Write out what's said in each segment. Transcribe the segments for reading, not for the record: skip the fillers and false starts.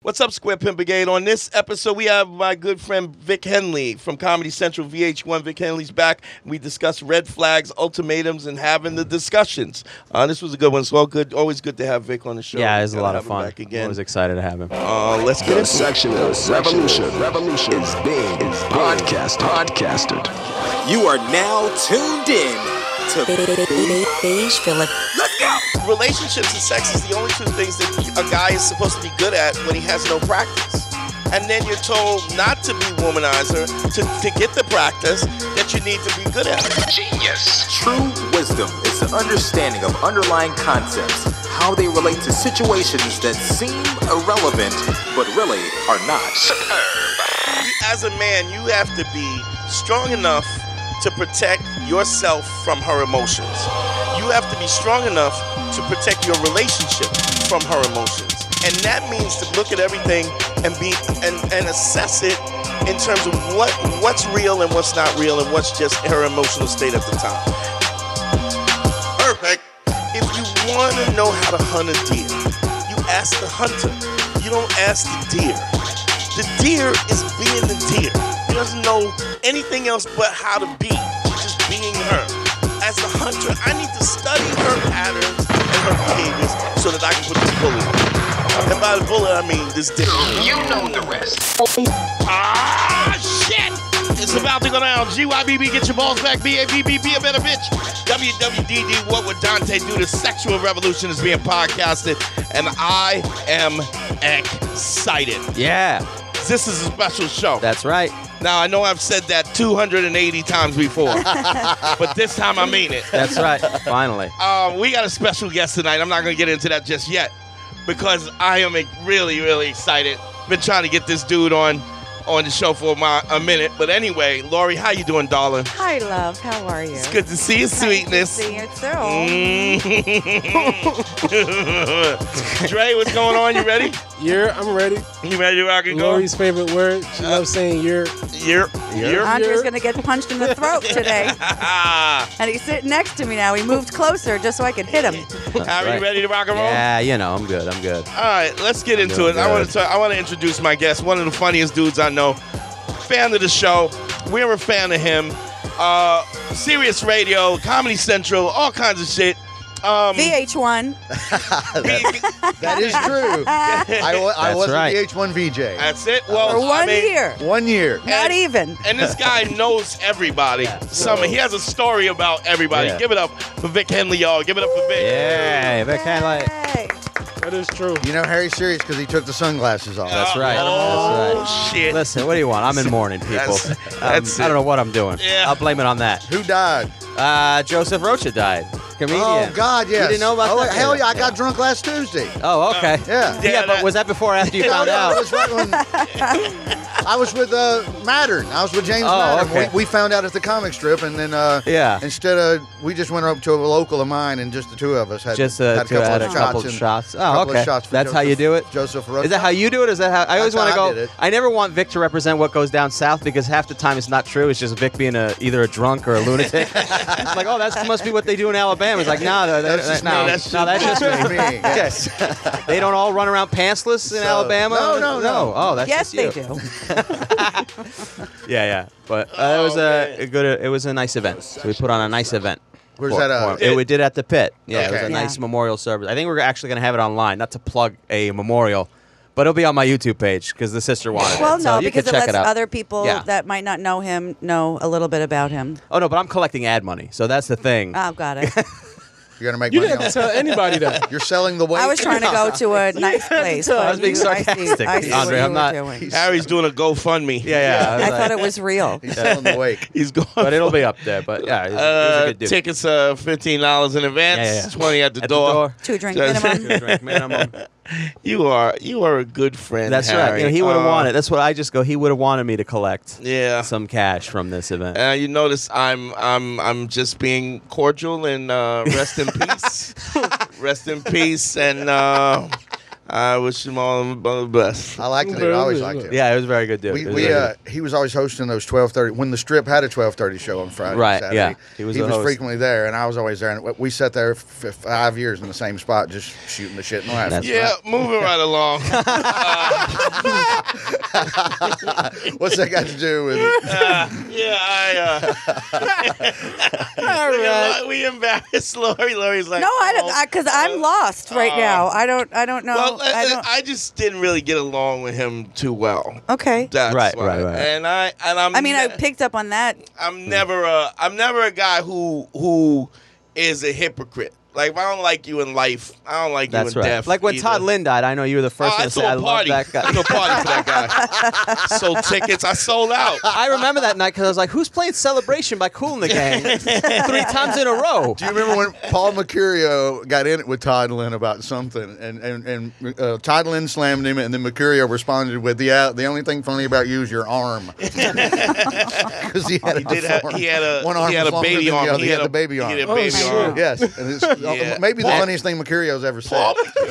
What's up, Square Pimp Brigade? On this episode, we have my good friend Vic Henley from Comedy Central VH1. Vic Henley's back. We discuss red flags, ultimatums, and having the discussions. This was a good one. It's always good to have Vic on the show. Yeah, it was a lot of fun. fun. Back again. I was excited to have him. Let's get into it. Section of Revolution is being podcasted. You are now tuned in to Beige Phillip. Let's go! Relationships and sex is the only two things that a guy is supposed to be good at when he has no practice. And then you're told not to be womanizer, to get the practice that you need to be good at. Genius. True wisdom is the understanding of underlying concepts, how they relate to situations that seem irrelevant, but really are not. Superb. As a man, you have to be strong enough to protect yourself from her emotions. You have to be strong enough to protect your relationship from her emotions. And that means to look at everything and assess it in terms of what's real and what's not real and what's just her emotional state at the time. Perfect. If you want to know how to hunt a deer, you ask the hunter. You don't ask the deer. The deer is being the deer. He doesn't know anything else but how to be. She's just being her. As a hunter, I need to study her patterns and her behaviors so that I can put this bullet in her. And by the bullet, I mean this dick. You know the rest. Shit! It's about to go down. GYBB, get your balls back. BABB, be a better bitch. WWDD, what would Dante do? The sexual revolution is being podcasted, and I am excited. Yeah. This is a special show. That's right. Now, I know I've said that 280 times before, but this time I mean it. That's right. Finally. We got a special guest tonight. I'm not going to get into that just yet because I am really, really excited. Been trying to get this dude on the show for a minute. But anyway, Lori, how you doing, darling? Hi, love. How are you? It's good to see you, sweetness. Nice to see you, too. Dre, what's going on? You ready? I'm ready. You ready to rock and go? Lori's favorite word. She loves saying you're. Andre's going to get punched in the throat today. And he's sitting next to me now. He moved closer just so I could hit him. Are you ready to rock and roll? Yeah, I'm good. All right, let's get into it. I want to introduce my guest, one of the funniest dudes I know. Fan of the show. We're a fan of him. Sirius Radio, Comedy Central, all kinds of shit. VH1. That is true. I was right. a VH1 VJ. That's it. Well, For 1 year. 1 year. Not even. And this guy knows everybody. He has a story about everybody. Yeah. Give it up for Vic Henley, y'all. Give it up for Vic. Yeah, Vic Henley. Hey. That is true. You know Harry's serious because he took the sunglasses off. That's right. Oh, That's right. shit. Listen, what do you want? I'm in mourning, people. That's I don't know what I'm doing. Yeah. I'll blame it on that. Who died? Joseph Rocha died. Comedian. Oh, God, yes. You didn't know about that? Hell yeah. I got drunk last Tuesday. Oh, okay. Yeah. Yeah, but was that before or after you found That out? was right when I was with Mattern. I was with James Mattern. Okay. We found out at the comic strip, and then instead of, we just went up to a local of mine, and just the two of us had Just had a couple of shots. Oh, okay. That's how you do it? Joseph Rocha. Is that how you do it? Is that how I always That's want to how I go? did it. I never want Vic to represent what goes down south because half the time it's not true. It's just Vic being either a drunk or a lunatic. It's like, oh, that must be what they do in Alabama. It's like, no, That's just me. that's just me. Yes. They don't all run around pantsless in Alabama. No. Oh, that's Yes, just they you. do. Yeah. But it was it was a nice event. So we put on a nice event. Where's that at? We did it at the Pit. Yeah, it was Okay. a nice memorial service. I think we're actually going to have it online, not to plug a memorial, but it'll be on my YouTube page because the sister wanted Well, it. So no, you because can it check lets it out. other people Yeah. that might not know him know a little bit about him. Oh, no, but I'm collecting ad money, so that's the thing. Oh, got it. You're going to make You money didn't on have to tell anybody that. You're selling the weight? I was trying to go to a nice place. I was being sarcastic, I see what Andre, you I'm were not- doing. Harry's doing a GoFundMe. Yeah. I thought it was real. He's selling the wake. He's going. But it'll be up there. But yeah, he's a good dude. Tickets $15 in advance, Yeah. $20 at the door. 2 drink Just- minimum. Drink minimum. You are a good friend. That's Harry. right. He would have wanted. That's what I just go. He would have wanted me to collect Yeah. some cash from this event. You notice I'm just being cordial and rest in peace. Rest in peace, and I wish him all the best. I liked it. I always liked it. Yeah, it was a very good dude. He was always hosting those 12:30 when the Strip had a 12:30 show on Friday. Right. Saturday. Yeah. He was frequently there, and I was always there. And we sat there for 5 years in the same spot, just shooting the shit and laughing. Moving right along. What's that got to do with it? All right. We embarrassed Lori. Lori's like, no, I don't, because I'm lost right now. I don't know. Well, I just didn't really get along with him too well. Okay. That's right. And I picked up on that. I'm never a guy who is a hypocrite. Like, if I don't like you in life, I don't like you in death. Like when either. Todd Lynn died, I know you were the first one to say, I love that guy. I threw a party for that guy. Sold tickets. I sold out. I remember that night because I was like, who's playing Celebration by Kool and the Gang 3 times in a row? Do you remember when Paul Mercurio got in it with Todd Lynn about something, and Todd Lynn slammed him, and then Mercurio responded with, the only thing funny about you is your arm. Because he had a baby arm. He had a baby arm. He had a baby arm. Yes. And maybe the funniest thing Mercurio's ever said.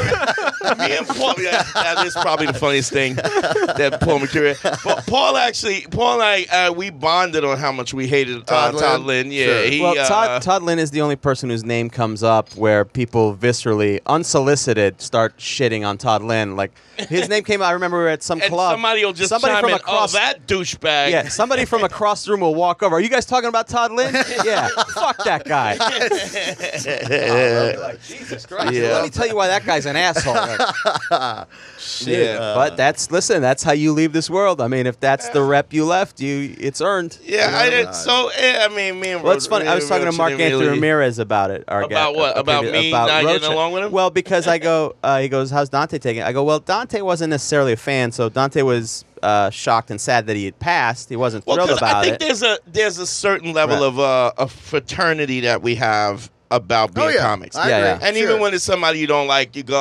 That is probably the funniest thing that Paul Mercurio. But Paul and I, we bonded on how much we hated Todd Lynn. Yeah, sure. Todd Lynn is the only person whose name comes up where people viscerally, unsolicited, start shitting on Todd Lynn. Like his name came out. I remember we were at some club. Somebody will just chime in, that douchebag. Yeah, somebody from across the room will walk over. Are you guys talking about Todd Lynn? Yeah, fuck that guy. Like, Jesus Christ. Yeah. Let me tell you why that guy's an asshole. Shit. But that's how you leave this world. I mean, if that's the rep you left, it's earned. Yeah, I did. So, I mean, me and well, it's funny. I was talking to Mark Anthony Ramirez about it. About what? About me not getting along with him? Well, because I go, he goes, how's Dante taking it? I go, well, Dante wasn't necessarily a fan, so Dante was shocked and sad that he had passed. He wasn't thrilled about it. I think there's a certain level of fraternity that we have about being comics. And even when it's somebody you don't like, you go,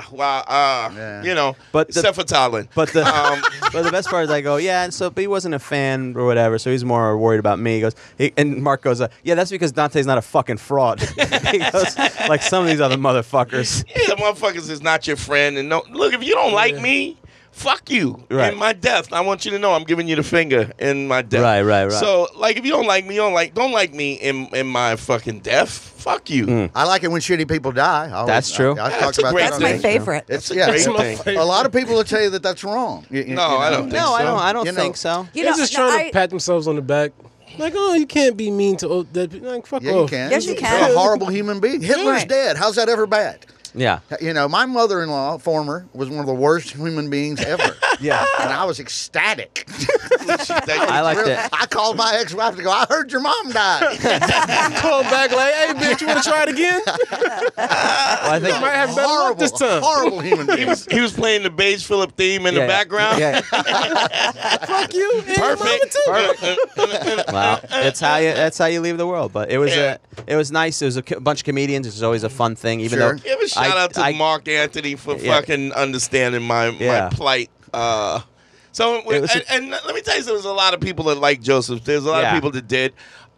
you know, except for Todd. But the best part is I go, but he wasn't a fan or whatever, so he's more worried about me. He goes, and Mark goes, that's because Dante's not a fucking fraud. He goes, like some of these other motherfuckers. Yeah, the motherfuckers is not your friend. And look, if you don't like me, fuck you. In my death, I want you to know I'm giving you the finger in my death. Right. So, like, if you don't like me, don't like me in my fucking death. Fuck you. I like it when shitty people die. That's true. That's my favorite. It's a great thing. A lot of people will tell you that that's wrong. I don't think so. I don't think so. They're just trying to pat themselves on the back. Like, you can't be mean to dead people. Like, fuck off. You can. Yes, you can. You're a horrible human being. Hitler's dead. How's that ever bad? Yeah. My mother-in-law, former, was one of the worst human beings ever. Yeah. And I was ecstatic. I liked it. I called my ex-wife to go, I heard your mom died. Call back like, hey, bitch, you want to try it again? I think you might have better luck this time. Horrible human being. He was playing the Beige Phillip theme in the background. Yeah. Fuck you. Perfect. Wow. That's how you leave the world. But it was nice. It was a bunch of comedians. It's always a fun thing. Even though give a shout out to Mark Anthony for fucking understanding my plight. And let me tell you, there was a lot of people that liked Joseph. There's a lot of people that did.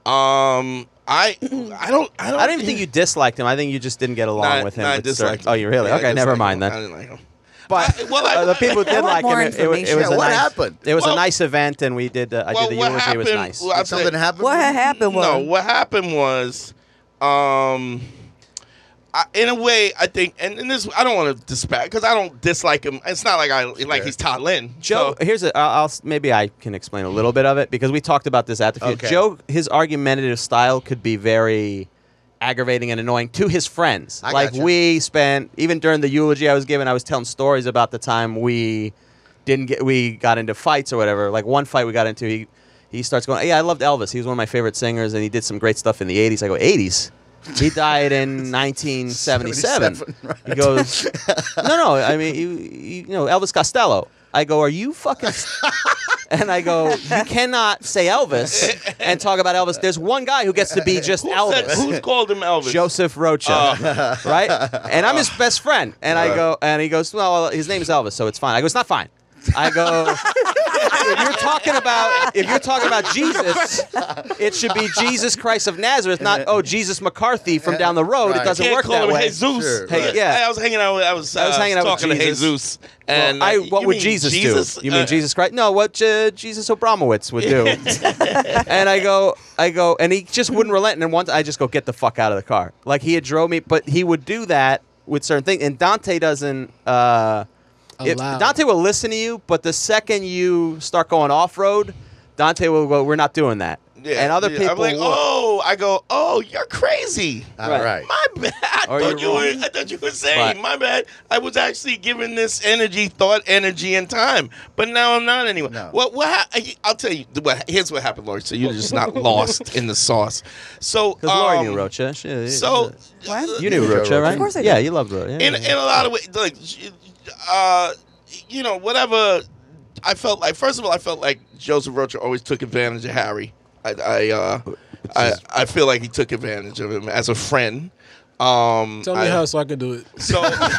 I don't even think you disliked him. I think you just didn't get along with him. I disliked him. Oh, you really? Yeah, okay, never mind then. I didn't like him. But the people who did like him, it was what happened? It was a nice event, and we did. I did the eulogy. It was nice. Did something happen? What had happened was what happened was. In a way, I think, and this I don't want to disparage because I don't dislike him. It's not like he's Todd Lynn. Joe, maybe I can explain a little bit of it because we talked about this at the feud. Joe, his argumentative style could be very aggravating and annoying to his friends. We spent, even during the eulogy I was giving, I was telling stories about the time we got into fights or whatever. Like one fight we got into, he starts going, I loved Elvis. He was one of my favorite singers, and he did some great stuff in the 80s. I go, 80s? He died in 1977. Right. He goes, no. I mean, Elvis Costello. I go, are you fucking? And I go, you cannot say Elvis and talk about Elvis. There's one guy who gets to be just Elvis. Who's called him Elvis? Joseph Rocha, right? And I'm his best friend. And I go, and he goes, well, his name is Elvis, so it's fine. I go, it's not fine. I go, if you're talking about Jesus, it should be Jesus Christ of Nazareth, not Jesus McCarthy from down the road. Right. It doesn't work that way. Jesus. Sure, right. Yeah, I was hanging out. I was hanging out talking with Jesus. And what would Jesus do? You mean Jesus Christ? No, what Jesus Abramowitz would do. And I go, and he just wouldn't relent. And once I just go, get the fuck out of the car. Like he had drove me, but he would do that with certain things. And Dante doesn't. Dante will listen to you, but the second you start going off road, Dante will go, "We're not doing that." Yeah, and other people, I'm like, you're crazy. Right. My bad. I thought you were saying, my bad. I was actually giving this thought energy, and time, but now I'm not anymore. No. I'll tell you. Here's what happened, Lori. So you're just not lost in the sauce. So, because Lori knew Rocha. What? You knew Rocha, right? Of course I did. Yeah, you loved Rocha. In a lot of ways, like, whatever. I felt like, first of all, Joseph Rocha always took advantage of Harry. I feel like he took advantage of him as a friend. Tell me how so I can do it. So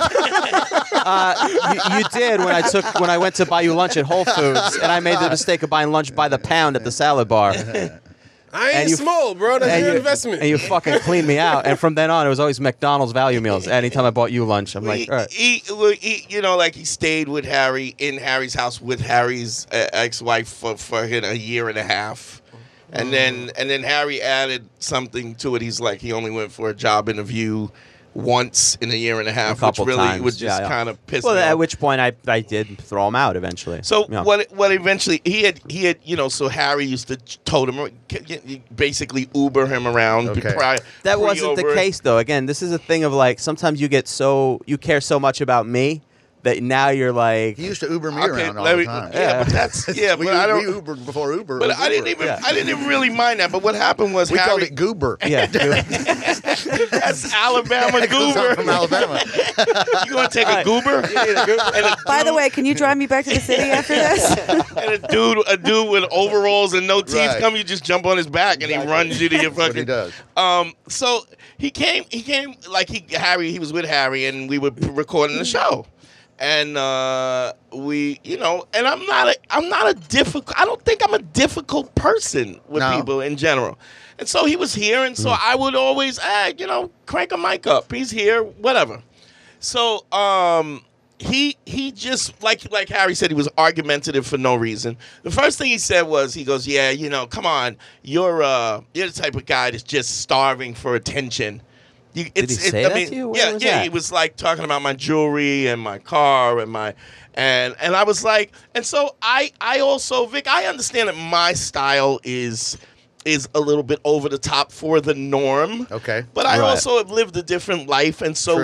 you did when I went to buy you lunch at Whole Foods, and I made the mistake of buying lunch by the pound at the salad bar. I ain't small, bro. That's your investment. And you fucking cleaned me out. And from then on, it was always McDonald's value meals. Anytime I bought you lunch, I'm like, all right. He stayed with Harry in Harry's house with Harry's ex-wife for a year and a half. And then Harry added something to it. He's like, he only went for a job interview once in a year and a half, which really times. Was just kind of pissed me off. At which point I did throw him out eventually. So what eventually he had so Harry used to told him basically Uber him around. Okay. That wasn't the case though. Again, this is a thing of like sometimes you care so much about me that now you're like, he used to Uber me around all the time. Yeah, but that's we Ubered before Uber. But I didn't even really mind that. But what happened was we called it Goober. Yeah, that's Alabama Goober. From Alabama. You gonna take a Goober? By the way, can you drive me back to the city after this? And a dude with overalls and no teeth come, you just jump on his back and he runs you to your fucking. That's what he does. So he came like he was with Harry and we were recording the show. And we, and I'm not a difficult. I don't think I'm a difficult person with people in general. And so he was here, and so I would always, crank a mic up. He's here, whatever. So he just like Harry said, he was argumentative for no reason. The first thing he said was, he goes, come on, you're the type of guy that's just starving for attention. Did he say that to you? Yeah. He was like talking about my jewelry and my car and and I was like, and so I also, Vic, I understand that my style is a little bit over the top for the norm. Okay. But I also have lived a different life, and so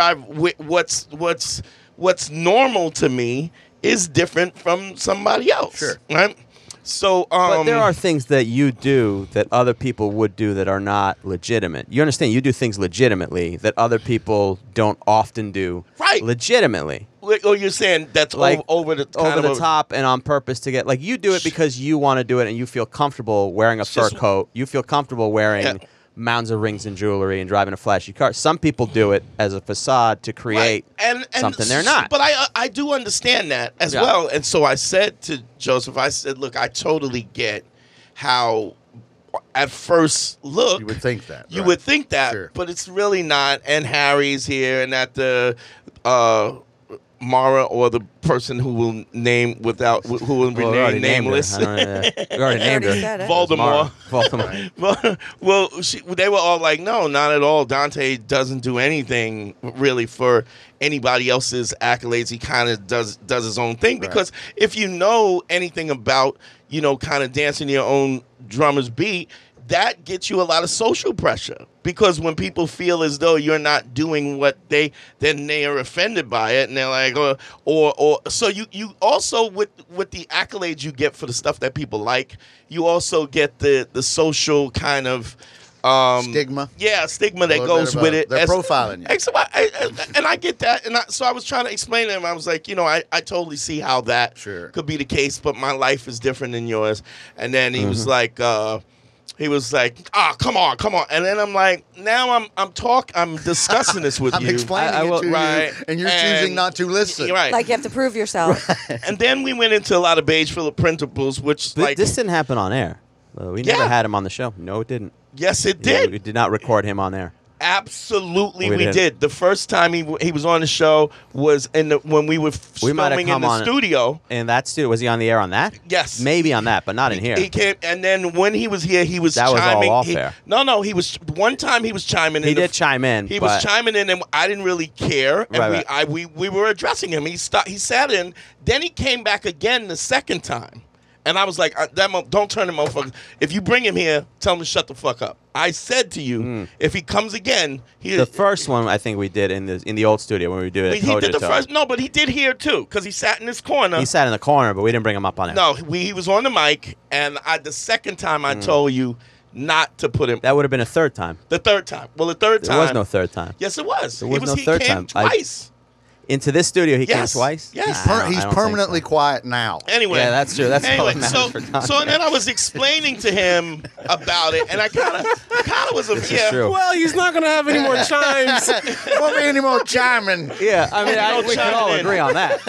what's normal to me is different from somebody else. Sure. Right? So, but there are things that you do that other people would do that are not legitimate. You understand? You do things legitimately that other people don't often do legitimately. Or you're saying that's like over the top and on purpose to get like you do it because you want to do it and you feel comfortable wearing a fur coat. You feel comfortable wearing mounds of rings and jewelry and driving a flashy car. Some people do it as a facade to create something they're not. But I do understand that as well. And so I said to Joseph, look, I totally get how at first look you would think that. You would think that, but it's really not. And Harry's here and at the Mara or the person who will name who will remain nameless. We already named her. Voldemort. Well, they were all like, no, not at all. Dante doesn't do anything really for anybody else's accolades. He kind of does his own thing because if you know anything about, kind of dancing your own drummer's beat, that gets you a lot of social pressure because when people feel as though you're not doing what then they are offended by it and they're like, or so you also with the accolades you get for the stuff that people like, you also get the social kind of stigma. Yeah, stigma that goes with it. They're profiling you. And I get that. And so I was trying to explain to him, I was like, I totally see how that could be the case, but my life is different than yours. And then he was like, He was like, come on. And then I'm like, now I'm discussing this with I'm you. explaining it to you, and you're choosing not to listen. Right. Like you have to prove yourself. And then we went into a lot of Beige Phillip principles, which this didn't happen on air. We never had him on the show. No, it didn't. Yes, it did. We did not record him on air. Absolutely, we did. The first time he was on the show was when we were filming in the studio. In that studio, was he on the air on that? Yes, maybe on that, but not in here. He came, and then when he was here, he was that chiming. was all off air. No, he was one time he was chiming in. He did chime in. He was chiming in, and I didn't really care. And we were addressing him. He sat in. Then he came back again the second time. And I was like, don't turn him motherfucker. If you bring him here, tell him to shut the fuck up. I said to you, if he comes again, the first one I think we did in the old studio when we did it. He did the first. No, but he did here too because he sat in this corner. He sat in the corner, but we didn't bring him up on it. No, he was on the mic, and the second time I told you not to put him. That would have been a third time. The third time. Well, the third time. There was no third time. Yes, it was. There was no third time. Twice. Into this studio, he came twice? Yes. He's permanently quiet now. Anyway. Yeah, that's true. That's all that matters so, for Dante. so then I was explaining to him about it, and I kind of was true. Well, he's not going to have any more chimes. There won't be any more chiming. Yeah, I mean, we can all agree on that.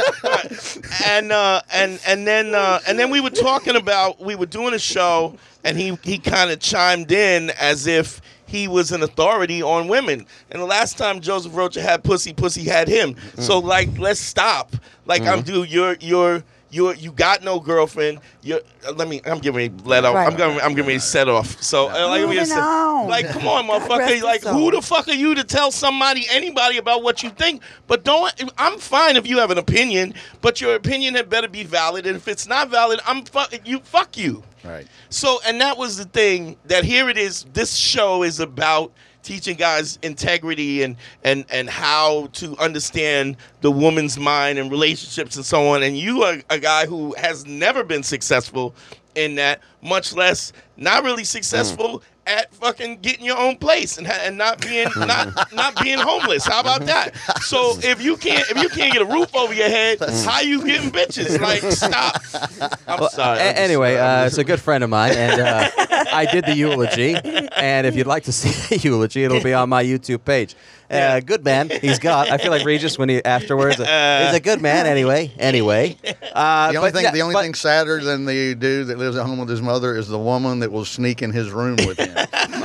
And then we were talking about, we were doing a show, and he kind of chimed in as if he was an authority on women. And the last time Joseph Rocha had pussy had him. So like, let's stop. Like you got no girlfriend. I'm getting ready to let off. Right. I'm getting ready to set off. So like, come on, motherfucker. Like, who the fuck are you to tell anybody about what you think? But I'm fine if you have an opinion, but your opinion had better be valid. And if it's not valid, fuck you. Right. So, and that was the thing, that here it is, this show is about teaching guys integrity and how to understand the woman's mind and relationships and so on. And you are a guy who has never been successful in that, much less not really successful at fucking getting your own place and not being homeless. How about that? So if you can't get a roof over your head, how you getting bitches? Like, stop. I'm sorry. Anyway, it's a good friend of mine, and I did the eulogy. And if you'd like to see the eulogy, it'll be on my YouTube page. Good man. I feel like Regis when he afterwards. He's a good man anyway. The only thing sadder than the dude that lives at home with his mother is the woman that will sneak in his room with him.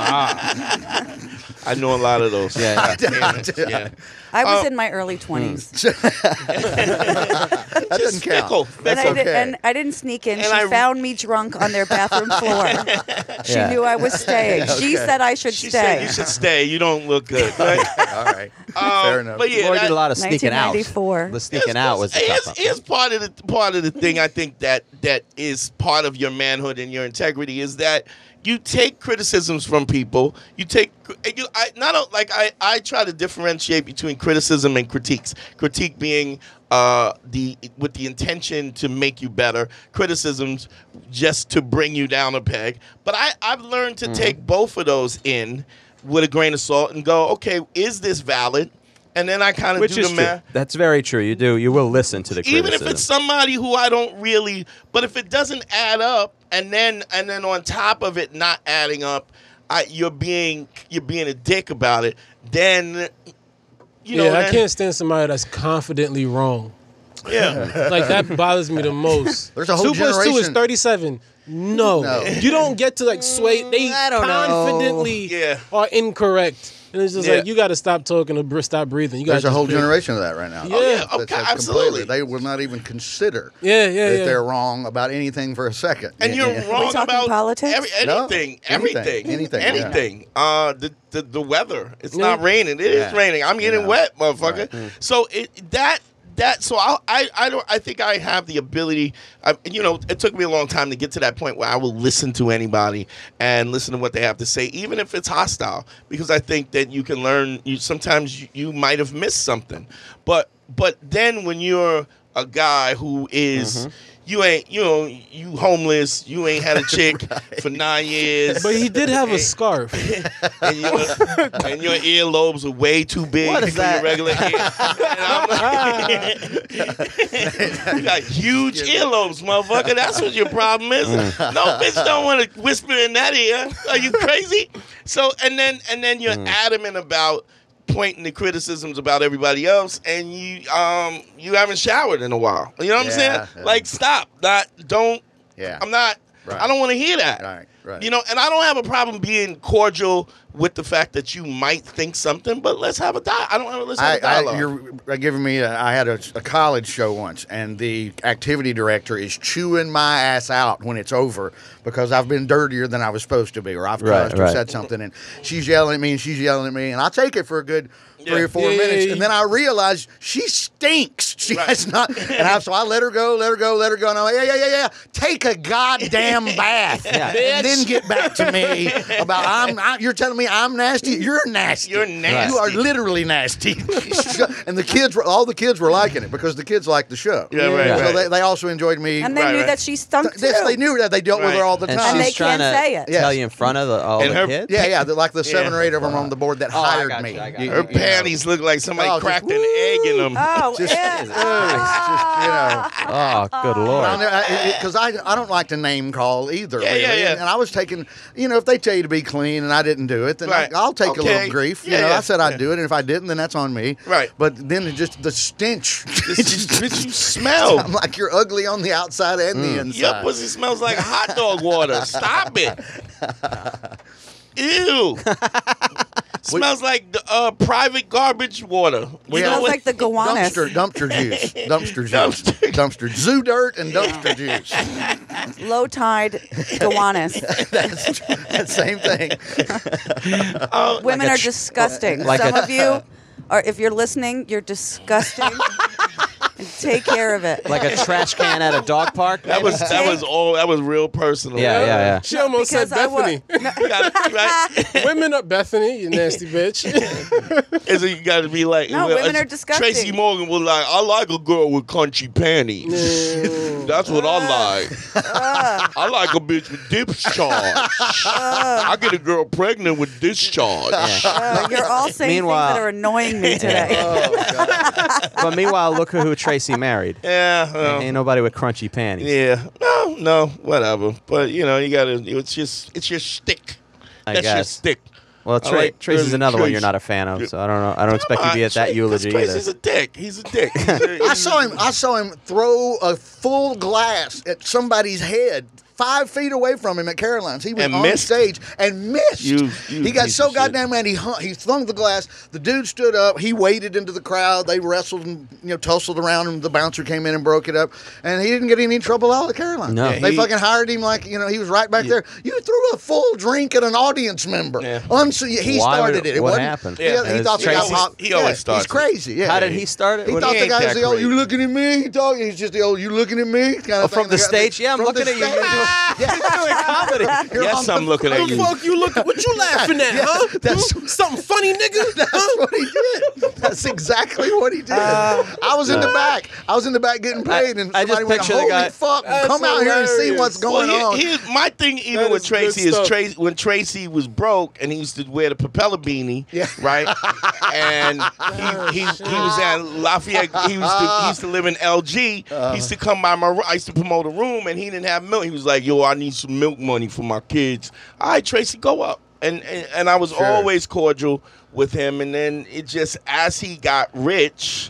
I know a lot of those. Yeah. I was in my early 20s. That doesn't count. And I didn't sneak in. She found me drunk on their bathroom floor. She knew I was staying. Okay. She said I should stay. She said you should stay. You don't look good. Right? All right. Fair enough. But yeah, did a lot of sneaking out. 1994. The sneaking out was here's part of the thing I think that is part of your manhood and your integrity is that you take criticisms from people. I try to differentiate between criticism and critiques. Critique being with the intention to make you better. Criticisms just to bring you down a peg. But I've learned to take both of those in with a grain of salt and go, okay, is this valid? And then I kind of do the math. That's very true. You do. You will listen to the criticism. Even if it's somebody who I don't really, but if it doesn't add up, and then on top of it not adding up, you're being a dick about it. Then I can't stand somebody that's confidently wrong. Yeah, like that bothers me the most. There's a whole 2 + 2 is 37. No, you don't get to sway. They confidently are incorrect. And it's just like, you got to stop talking or stop breathing. There's a whole generation of that right now. Yeah. Okay, absolutely. They will not even consider that they're wrong about anything for a second. And you're wrong about politics? Anything. Anything. The weather. It's not raining. It is raining. I'm getting wet, motherfucker. Right. So I think I have the ability. It took me a long time to get to that point where I will listen to anybody and listen to what they have to say, even if it's hostile, because I think that you can learn. Sometimes you might have missed something, but then when you're a guy who is, you ain't, you homeless. You ain't had a chick for 9 years. But he did have a scarf. And your earlobes are way too big for your regular ear. You got huge earlobes, motherfucker. That's what your problem is. No bitch don't want to whisper in that ear. Are you crazy? So and then you're adamant about pointing the criticisms about everybody else, and you haven't showered in a while. You know what I'm saying? Yeah. Like, stop. Don't. Yeah. I'm not. Right. I don't want to hear that. Right. And I don't have a problem being cordial with the fact that you might think something, but let's have a dialogue. Let's have a dialogue. You're giving me. I had a college show once, and the activity director is chewing my ass out when it's over because I've been dirtier than I was supposed to be, or I've cussed or said something, and she's yelling at me, and I take it for a good 3 or 4 minutes, and then I realize she stinks. She has not, so I let her go, and I'm like, yeah, take a goddamn bath, and then get back to me about you're telling me I'm nasty. You're nasty. You're nasty. You are literally nasty. And all the kids were liking it because the kids liked the show. Yeah, right. So they also enjoyed me. And they knew that she stunk too. They knew that they dealt with her all the time. And they can't say it. Tell you in front of all the kids. Yeah, like the 7 or 8 of them on the board that hired me. Her panties look like somebody cracked an egg in them. Oh, Oh, good Lord. Because I don't like to name call either. Yeah. And I was taking, if they tell you to be clean and I didn't do it, then I'll take a little grief. I said I'd do it, and if I didn't, then that's on me. Right. But then just the stench. Bitch, you smell. I'm like, you're ugly on the outside and the inside. Your pussy smells like hot dog water. Stop it. Ew. Smells like private garbage water. Smells like the gowanus. Dumpster juice. Dumpster. Zoo dirt and dumpster juice. Low tide gowanus. That's that same thing. Women are disgusting. Some of you are, if you're listening, you're disgusting. And take care of it. Like a trash can at a dog park. That was real personal. Yeah. She almost said Bethany. Women are Bethany, you nasty bitch. And so you got to be like, women are disgusting. Tracy Morgan was like, I like a girl with crunchy panties. That's what I like. I like a bitch with discharge. I get a girl pregnant with discharge. You're all saying things that are annoying me today. But meanwhile, look who Tracy married. Yeah. Ain't nobody with crunchy panties. Yeah. No, whatever. But, you gotta, it's your shtick. That's your stick. Well, Tracy's another one you're not a fan of, so I don't know. I don't expect you to be at that eulogy either. Tracy's a dick. He's a dick. I saw him throw a full glass at somebody's head 5 feet away from him at Caroline's. He was on stage and missed. He got so goddamn mad. He flung the glass. The dude stood up. He waded into the crowd. They wrestled and tussled around him. The bouncer came in and broke it up. And he didn't get any trouble out of Caroline's. No. They fucking hired him like, he was right back there. You threw a full drink at an audience member. Yeah. He started it. What happened? He thought the guy he always starts. He's crazy. Yeah. How did he start it? He thought the guy was the old, you looking at me? He's just the old, you looking at me? Kind of from the stage? Yeah, I'm looking at you. Comedy. Yes, I'm looking at you. What the fuck you looking? What you laughing at, huh? That's something funny, nigga. That's what he did. That's exactly what he did. I was in the back. I was in the back getting paid, and somebody went, "Holy fuck! Come out here and see what's going on." My thing, even with Tracy, is when Tracy was broke and he used to wear the propeller beanie, right? And he was at Lafayette. He used to live in LG. He used to come by I used to promote a room, and he didn't have milk. He was like, "Yo, I need some milk money for my kids." All right, Tracy, go up. And I was always cordial with him. And then it just, as he got rich,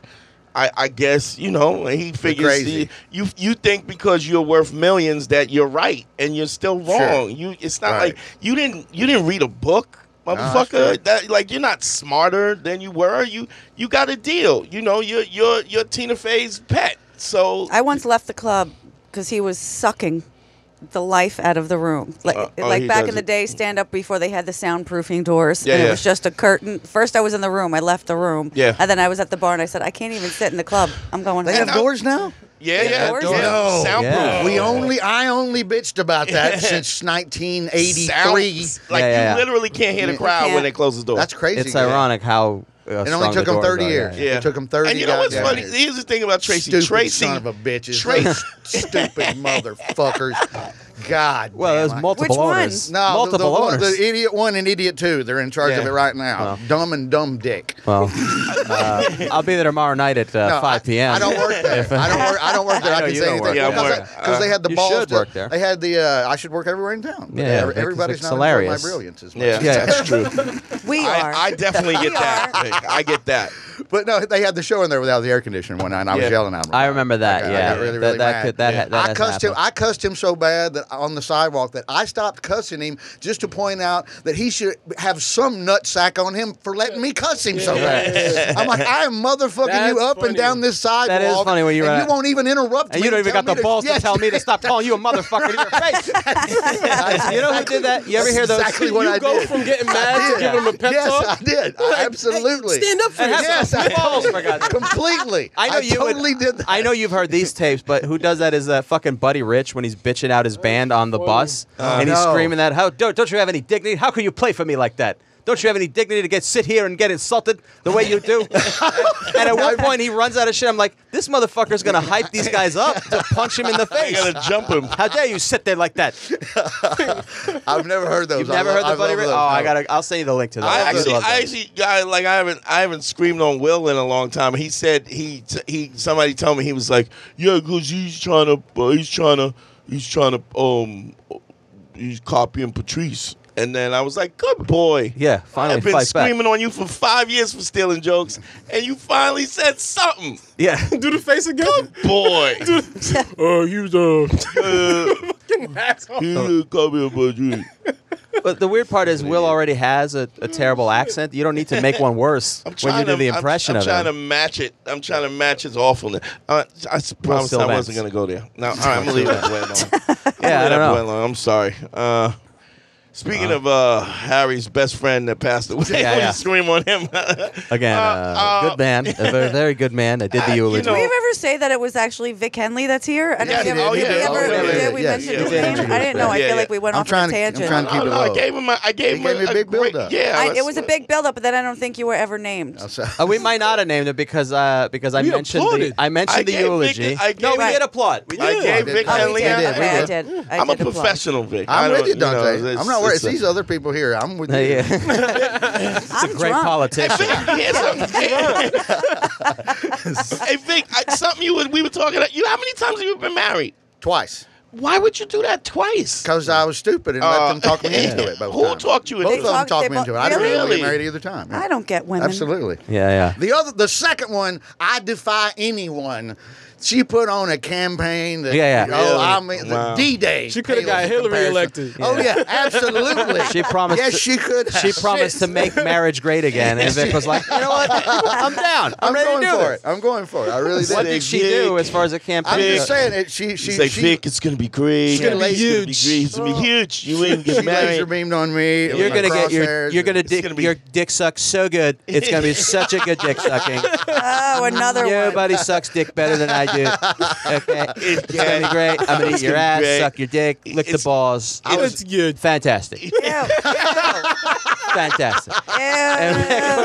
I guess, he figures you think because you're worth millions that you're right, and you're still wrong. It's not like you didn't read a book, motherfucker. You're not smarter than you were. You got a deal. You're Tina Fey's pet. So I once left the club because he was sucking the life out of the room. Like back in the day, stand up before they had the soundproofing doors. And it was just a curtain. First I was in the room. I left the room. Yeah. And then I was at the bar and I said, I can't even sit in the club. I'm going home. They have doors now? Yeah. Doors? No. Soundproof. I only bitched about that since 1983. You literally can't hear the crowd when they close the door. That's crazy. It's ironic how It only took him 30 years. Yeah. It took him 30 years. And you know what's funny? Here's the thing about Tracy. Stupid Tracy, son of a bitch. Stupid motherfuckers. God. Well, there's multiple owners. No, multiple owners. The idiot 1 and idiot 2. They're in charge of it right now. Dumb and dumb dick. Well, I'll be there tomorrow night at 5 p.m. I don't work there. I don't work there. I can say anything. Because they had the balls. You should work there. They had the. I should work everywhere in town. Yeah, everybody's not hilarious. My brilliance as much. Yeah, that's true. We are. I definitely get that. I get that. But no, they had the show in there without the air conditioning one night, and I was yelling at them. I remember that. I got really, really mad. I cussed him so bad that on the sidewalk that I stopped cussing him just to point out that he should have some nutsack on him for letting me cuss him so bad. I'm like, I am motherfucking you up and down this sidewalk. That is funny when you're and you won't even interrupt me. And you don't even got the balls to tell me to stop calling you a motherfucker to your face. You know who did that? You ever hear those? Exactly what I did. You go from getting mad to giving him a pep talk? Yes, I did. Absolutely. Stand up for yourself. Yes, completely. I totally did that. I know you've heard these tapes, but who does that is fucking Buddy Rich when he's bitching out his band on the bus, and he's screaming that, "How don't you have any dignity? How can you play for me like that? Don't you have any dignity to sit here and get insulted the way you do?" And at one point, he runs out of shit. I'm like, this motherfucker's going to hype these guys up to punch him in the face. I got to jump him. How dare you sit there like that? I've never heard those. You've never heard the Buddy Rich? Oh, I'll send you the link to that. I haven't screamed on Will in a long time. He said somebody told me he was like, yeah, because he's copying Patrice. And then I was like, good boy. Yeah, finally I've been fight screaming back on you for 5 years for stealing jokes, and you finally said something. Yeah. Do the face again. Good boy. He's copying Patrice. But the weird part is Will already has a terrible accent. You don't need to make one worse when you do the impression of it. I'm trying to match it. I'm trying to match his awfulness. I promised I wasn't going to go there. No, all right, I'm going to leave that alone. Yeah, I don't know. I'm sorry. Speaking of Harry's best friend that passed away, you scream on him. Again, good man, a very, very good man. I did the eulogy. Did we ever say that it was actually Vic Henley that's here? I don't know if we mentioned his name. I didn't know. I feel like we went off on a tangent. I'm trying to keep it low. I gave him a big build-up. Yeah, it was a big build-up, but then I don't think you were ever named. We might not have named it because I mentioned the eulogy. No, we did applaud. I gave Vic Henley. I did. I'm a professional, Vic. I'm with you, Dante. I'm not worried. It's these other people here. I'm with you. It's a great politician. Hey, Vic, something we were talking about. How many times have you been married? Twice. Why would you do that twice? Because I was stupid and let them talk me into it. Who talked you into it? Both of them talked me into it. I didn't really get married either time. I don't get women. Absolutely. Yeah. The second one, I defy anyone. She put on a campaign that, the D-Day. She could have got Hillary elected. Oh, yeah, absolutely. She promised. Yes, she could. She promised to make marriage great again. And Vic was like, you know what? I'm down. I'm ready to do it. I'm going for it. I really did. What did she do as far as a campaign? I'm just saying, she's like, Vic, it's going to be great. It's going to be huge. It's going to be huge. You ain't get married. Laser beamed on me. You're going to get your dick sucked so good. It's going to be such a good dick sucking. Oh, another one. Nobody sucks dick better than I do. Okay, it's gonna be great. I'm gonna eat your ass, suck your dick, lick the balls. It's good. Fantastic. Fantastic. And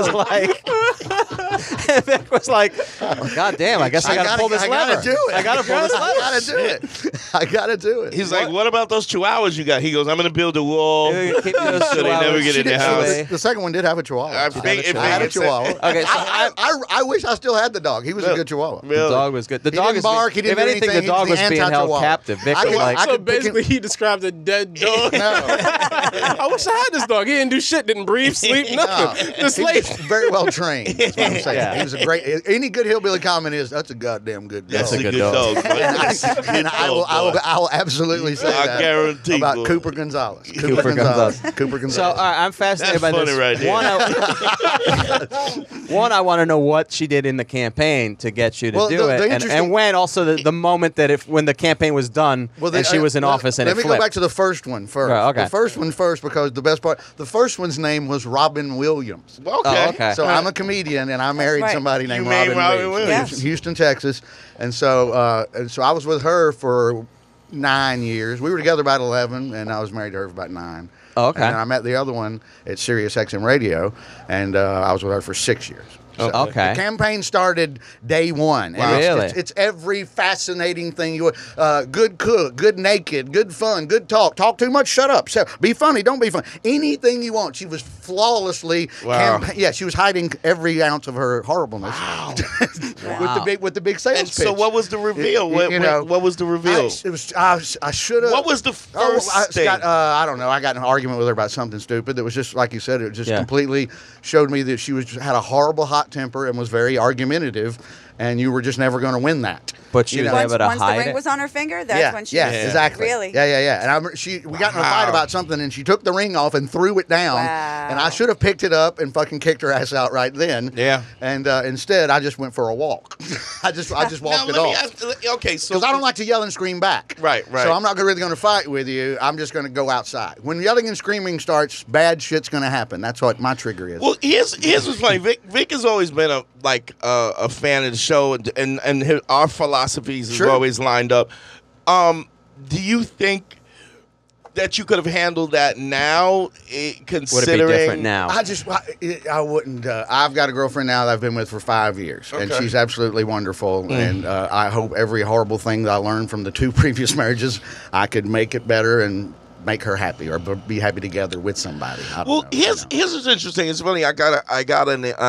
Vic was like, oh, God damn, I guess I gotta pull this lever. I gotta do it. I gotta pull this lever. I gotta do it. He's like, what about those chihuahuas you got? He goes, I'm gonna build a wall Keep those so they never get in the house. The second one did have a chihuahua. I had a chihuahua. Okay, so I wish I still had the dog. He was a good chihuahua. the dog was good. The dog didn't bark. He didn't if do anything, anything. the dog was being held captive. Vic was like, so basically, he described a dead dog. I wish I had this dog. He didn't do shit. Didn't breathe, sleep, nothing. Just He laid. was very well trained. That's what I'm saying. Yeah. He was a great. Any good hillbilly comment is that's a goddamn good dog. That's a good dog. And I will absolutely say that. I guarantee about Cooper Gonzalez. Cooper Gonzalez. So all right, I'm fascinated That's by funny this. right there. One, I want to know what she did in the campaign to get you to do it, and when also the moment that when the campaign was done and she was in office and it flipped. Let me go back to the first one first. Okay. The first one first because the best part. The first one's name was Robin Williams. Okay. So I'm a comedian and I married somebody named Robin Williams. Williams. Houston, Texas, and so I was with her for 9 years. We were together about 11, and I was married to her for about 9. Oh, okay. And I met the other one at Sirius XM Radio, and I was with her for 6 years. So okay. The campaign started day one. Wow. Really? It's every fascinating thing. Good cook, good naked, good fun, good talk. Talk too much, shut up. So, be funny, don't be funny. Anything you want. She was flawlessly. Wow. She was hiding every ounce of her horribleness. Wow. with the big sales And pitch. so what was the reveal? What was the reveal? I should have. What was the first thing? I don't know. I got in an argument with her about something stupid that was just, like you said, it just completely showed me that she had a horrible hot temper and was very argumentative, and you were just never going to win that. But she was able to once hide the ring it? was on her finger, that's when she was exactly. Really? Yeah. And we got in a fight about something, and she took the ring off and threw it down. Wow. And I should have picked it up and fucking kicked her ass out right then. Yeah. And instead, I just went for a walk. I just walked it off. Okay, so because I don't like to yell and scream back. Right. So I'm not really going to fight with you. I'm just going to go outside. When yelling and screaming starts, bad shit's going to happen. That's what my trigger is. Well, here's what's funny. Vic has always been a fan of the show, and our philosophies have always lined up. Do you think that you could have handled that now, considering? Would it be different now? I wouldn't. I've got a girlfriend now that I've been with for 5 years, and she's absolutely wonderful. And I hope every horrible thing that I learned from the 2 previous marriages, I could make it better and make her happy, or be happy together with somebody. Here's what's interesting. It's funny. I got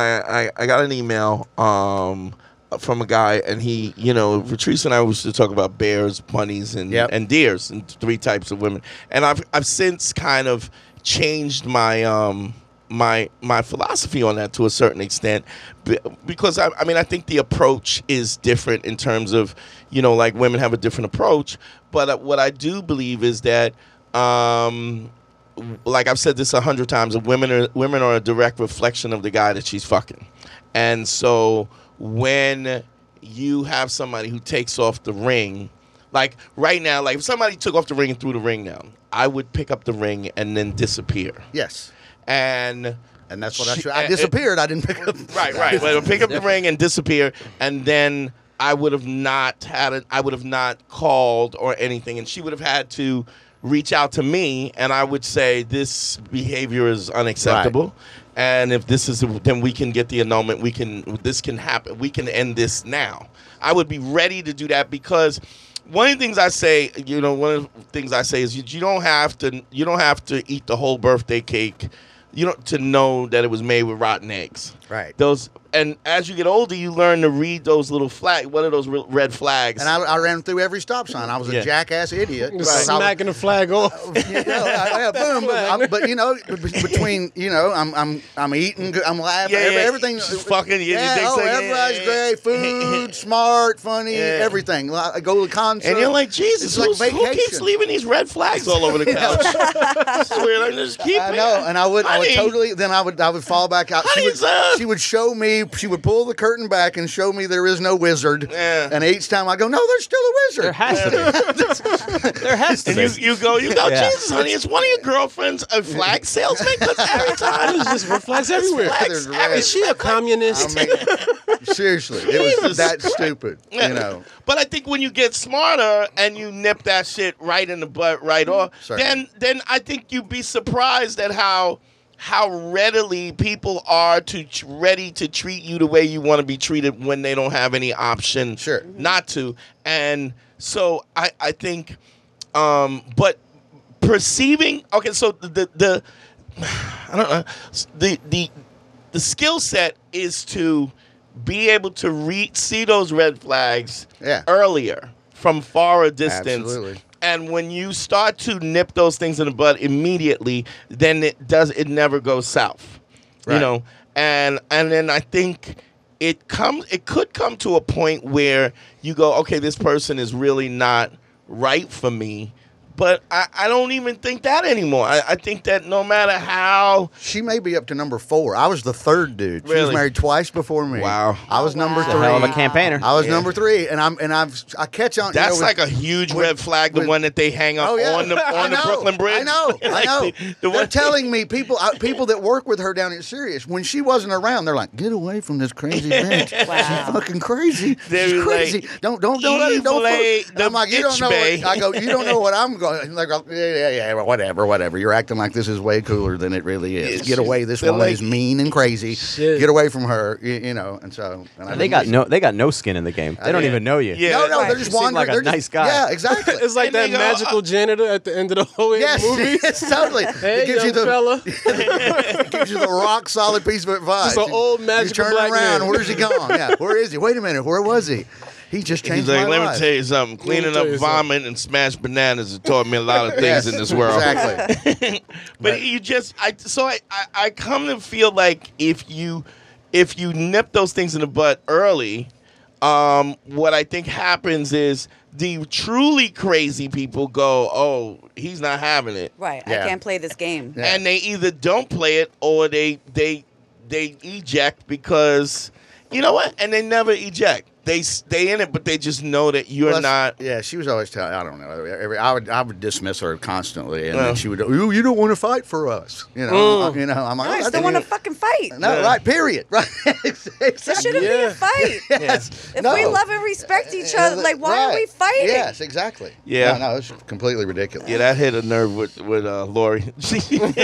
an email from a guy, and he, Patrice and I used to talk about bears, bunnies, and deers, and 3 types of women. And I've since kind of changed my my philosophy on that to a certain extent, because I think the approach is different in terms of, like women have a different approach. But what I do believe is that, like I've said this 100 times, women are a direct reflection of the guy that she's fucking. And so when you have somebody who takes off the ring, like right now, like if somebody took off the ring and threw the ring down, I would pick up the ring and then disappear. Yes. And that's what I disappeared. I didn't pick up. Right. Well, I would pick up the ring and disappear, and then I would have not called or anything, and she would have had to reach out to me, and I would say this behavior is unacceptable. Right. And if this is, then we can get the annulment. This can happen. We can end this now. I would be ready to do that, because one of the things I say, is you don't have to eat the whole birthday cake, to know that it was made with rotten eggs. Right. And as you get older, you learn to read those little flags. What are those red flags? And I ran through every stop sign. I was a jackass idiot. Smacking the flag off. Boom. But between, I'm eating, I'm laughing, everything. Fucking. Everybody's great. Food, smart, funny, everything. I go to the concert. And you're like, Jesus, who keeps leaving these red flags all over the couch? I swear, just keep it. I know, and I would totally. Then I would fall back out. She would show me. She would pull the curtain back and show me there is no wizard. Yeah. And each time I go, no, there's still a wizard. There has to be. There has to be. You go, Jesus, honey, is one of your girlfriends a flag salesman? Because every time there's just red flags everywhere. Is she a communist? Seriously, it was that stupid. But I think when you get smarter and you nip that shit right in the butt right off, then I think you'd be surprised at how readily people are ready to treat you the way you want to be treated when they don't have any option not to. And so I think, but perceiving, so the I don't know, the skill set is to be able to see those red flags earlier from far a distance. Absolutely. And when you start to nip those things in the bud immediately, then it never goes south. Right. And then I think it could come to a point where you go, okay, this person is really not right for me, But I don't even think that anymore. I think that no matter how... She may be up to number 4. I was the 3rd dude. She was married twice before me. Wow. I was number 3. Hell of a campaigner. I was number 3, and I catch on. That's like a huge red flag, the one that they hang up on the Brooklyn Bridge. I know. They're telling me, people that work with her down at Sirius, when she wasn't around, they're like, get away from this crazy bitch. Wow. She's fucking crazy. They're She's crazy. like, Don't I'm like, you don't know. I go, you don't know what I'm going. And they go, yeah, whatever. You're acting like this is way cooler than it really is. Get away. This woman is mean and crazy. Shit. Get away from her. You know. And so they got no skin in the game. They don't even know you. Yeah. No, they're just wandering. Like a nice guy. Yeah, exactly. It's like that magical janitor at the end of the whole movie. Yes, totally. Hey, it gives young fella. It gives you the rock solid piece of advice. Just an old magical turn black around. man. Where's he gone? Yeah, where is he? Wait a minute. Where was he? He just changed my life. Let me tell you something. Cleaning up vomit and smashed bananas has taught me a lot of things in this world. Exactly. But I come to feel like if you nip those things in the butt early, what I think happens is the truly crazy people go, oh, he's not having it. Right. Yeah. I can't play this game. Yeah. And they either don't play it or they eject because, you know what? And they never eject. They stay in it, but they just know that you're not. Yeah, she was always telling. I don't know. I would dismiss her constantly, and then she would. You don't want to fight for us, you know. I'm like, I still want to fucking fight. No, right? Period. Right. It shouldn't be a fight. Yes. If we love and respect each other, like why are we fighting? Yes, exactly. Yeah. No, it's completely ridiculous. Yeah, that hit a nerve with Lori. She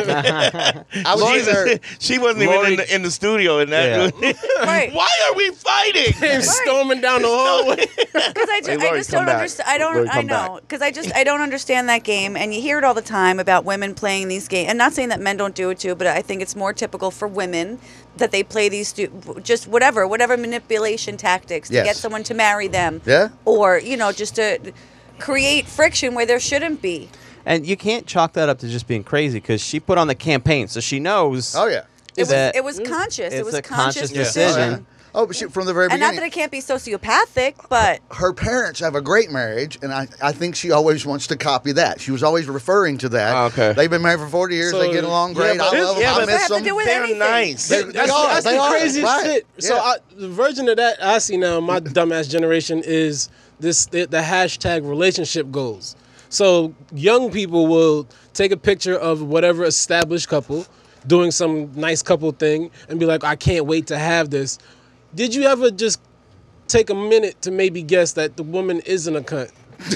wasn't even in the studio in that. Right. Why are we fighting? Came storming down the hallway. Because I just don't understand. I don't understand that game, and you hear it all the time about women playing these games. And not saying that men don't do it too, but I think it's more typical for women that they play these just whatever manipulation tactics to get someone to marry them. Yeah. Or just to create friction where there shouldn't be. And you can't chalk that up to just being crazy because she put on the campaign, so she knows. Oh yeah. It was conscious. It was a conscious decision. Oh, but from the very and beginning. not that it can't be sociopathic, but her parents have a great marriage, and I think she always wants to copy that. She was always referring to that. Oh, okay. They've been married for 40 years. They get along great. I love them. I miss them. They're nice. That's the craziest shit. So the version of that I see now, my dumbass generation, is the hashtag relationship goals. So young people will take a picture of whatever established couple doing some nice couple thing and be like, I can't wait to have this. Did you ever just take a minute to maybe guess that the woman isn't a cunt?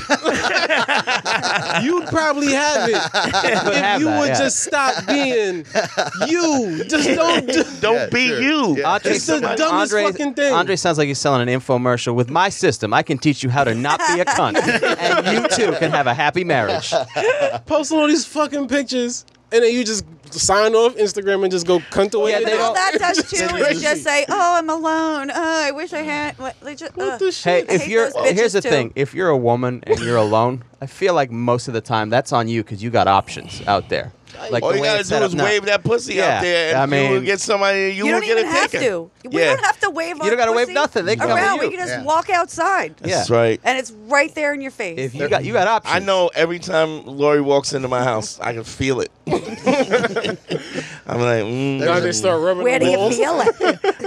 You'd probably have it if you would just stop being you. Just don't be you. Yeah. It's the dumbest fucking thing. Andre sounds like he's selling an infomercial. With my system, I can teach you how to not be a cunt, and you too can have a happy marriage. Posting all these fucking pictures. And then you just sign off Instagram and just go cunt away. Yeah, all that does too is just say, "Oh, I'm alone. Oh, I wish I had." What the shit? Hey, here's the thing: if you're a woman and you're alone, I feel like most of the time that's on you because you got options out there. Like all you gotta do is wave that pussy out there, and you will get somebody. You will get a ticket. We don't have to wave. You don't gotta wave nothing. They come around. to you. We can just walk outside. That's right. And it's right there in your face. If you got options. I know every time Lori walks into my house, I can feel it. I'm like, now they start rubbing. Where do you feel it?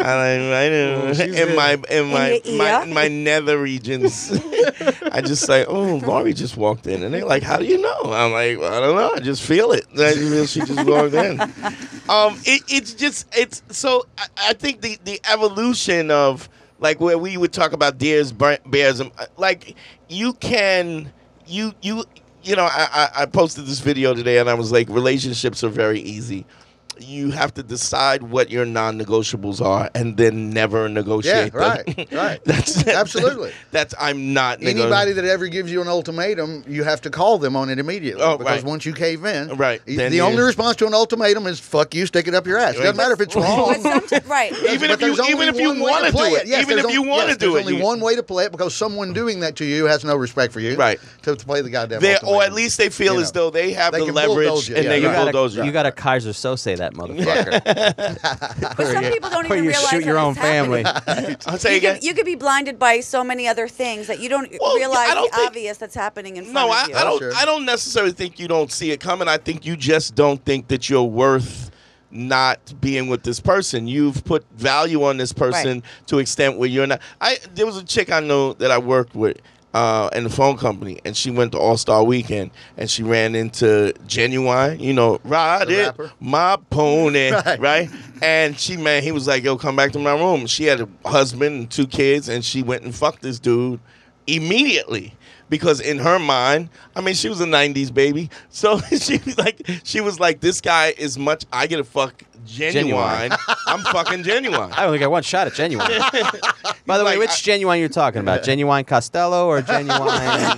In my nether regions. I just say, oh, Lori just walked in, and they're like, how do you know? I'm like, well, I don't know. I just feel it. She just walked in. So I think the evolution of like where we would talk about deers, bears, like I posted this video today and I was like, relationships are very easy. You have to decide what your non-negotiables are and then never negotiate them. Right. That's absolutely. I'm not anybody that ever gives you an ultimatum, you have to call them on it immediately. Because once you cave in, the only response to an ultimatum is fuck you, stick it up your ass. It doesn't matter if it's wrong. Right. Even if you want to do it. Even if you want to do it. There's only one way to play it because someone doing that to you has no respect for you. Right. To play the goddamn ultimatum. Or at least they feel as though they have the leverage and they can bulldoze you. You got a Kaiser Sose that that motherfucker. But some people don't even realize shoot your that own it's family. I'll say again. You could be blinded by so many other things that you don't realize the obvious that's happening in front of you. I don't necessarily think you don't see it coming. I think you just don't think that you're worth not being with this person. You've put value on this person to an extent where you're not. There was a chick I know that I worked with in the phone company, and she went to All-Star Weekend, and she ran into Genuine, ride it, rapper. My pony, right? And he was like, yo, come back to my room. She had a husband and 2 kids, and she went and fucked this dude immediately. Because in her mind, I mean, she was a 90s baby. So she was like, this guy is much, I get to fuck Genuine. I'm fucking Genuine. I only got one shot at Genuine. By the way, which Genuine you're talking about? Genuine Costello or Genuine?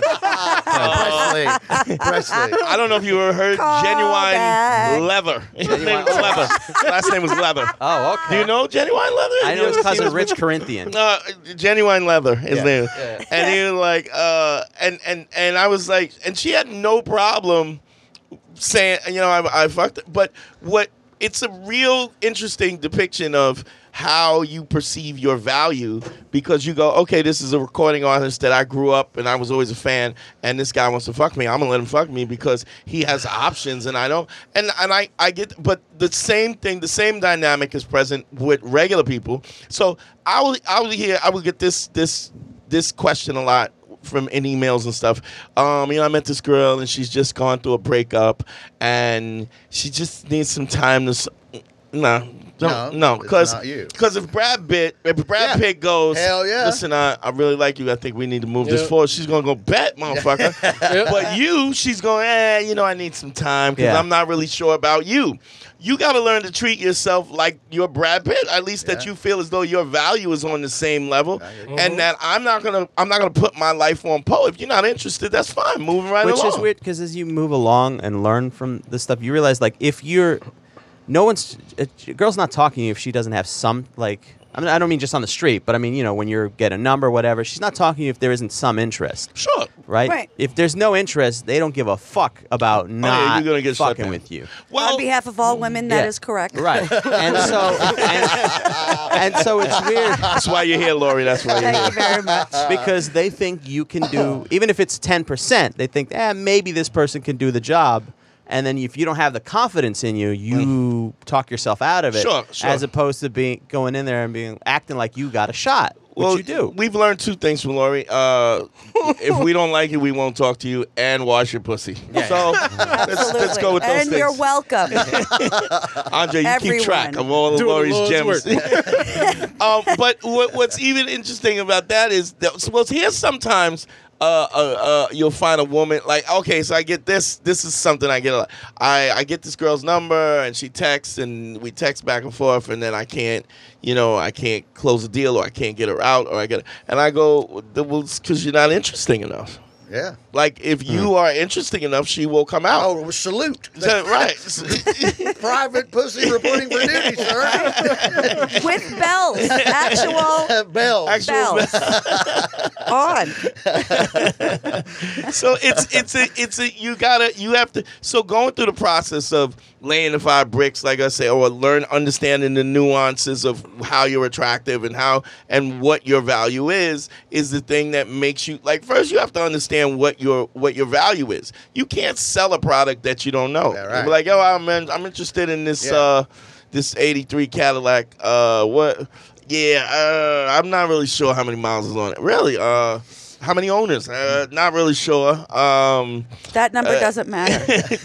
Presley. I don't know if you ever heard Genuine Leather. His name was Leather. Last name was Leather. Oh, okay. Do you know Genuine Leather? I know his cousin Rich Corinthian. Genuine Leather, his name. Yeah. And he was like, and I was like, and she had no problem saying, I fucked it. But it's a real interesting depiction of how you perceive your value, because you go, okay, this is a recording artist that I grew up and I was always a fan, and this guy wants to fuck me. I'm gonna let him fuck me because he has options and I don't. And I get, but the same thing, the same dynamic is present with regular people. So I would get this question a lot in emails and stuff. I met this girl and she's just gone through a breakup and she just needs some time to. No, because if Brad Pitt goes, hell yeah, listen, I really like you. I think we need to move this forward. She's gonna go bet, motherfucker. But she's going, I need some time because I'm not really sure about you. You got to learn to treat yourself like you're Brad Pitt. At least that you feel as though your value is on the same level, and that I'm not gonna put my life on Poe. If you're not interested, that's fine. Moving right along. Which is weird because as you move along and learn from this stuff, you realize like if you're a girl's not talking to you if she doesn't have some, like, I don't mean just on the street, but I mean, when you get a number, whatever, she's not talking to you if there isn't some interest. Sure. Right? If there's no interest, they don't give a fuck about not you're gonna get fucking with you. Well, on behalf of all women, that is correct. Right. And so it's weird. That's why you're here, Lori. That's why you're here. Thank you very much. Because they think you can do, even if it's 10%, they think, maybe this person can do the job. And then if you don't have the confidence in you, you talk yourself out of it. Sure. As opposed to going in there and acting like you got a shot, which you do. We've learned 2 things from Lori. If we don't like you, we won't talk to you, and wash your pussy. Yeah. So let's go with those things. And you're welcome. Andre, you keep track of all of Lori's gems. But what's even interesting about that is, here's sometimes you'll find a woman like, okay, so I get this. This is something I get a lot. I get this girl's number and she texts and we text back and forth, and then I can't close a deal, or I can't get her out, or and I go, well, it's because you're not interesting enough. Yeah. Like, if you are interesting enough, she will come out. Oh, salute. Right. Private pussy reporting for duty, sir. With bells. Actual bells. On. So you have to, so going through the process of laying the 5 bricks, like I say, or understanding the nuances of how you're attractive and what your value is the thing that makes you, like, first you have to understand what your value is. You can't sell a product that you don't know. Yeah, right. You're like, yo, I'm interested in this this 83 Cadillac. I'm not really sure how many miles is on it. Really? How many owners? Not really sure. That number doesn't matter.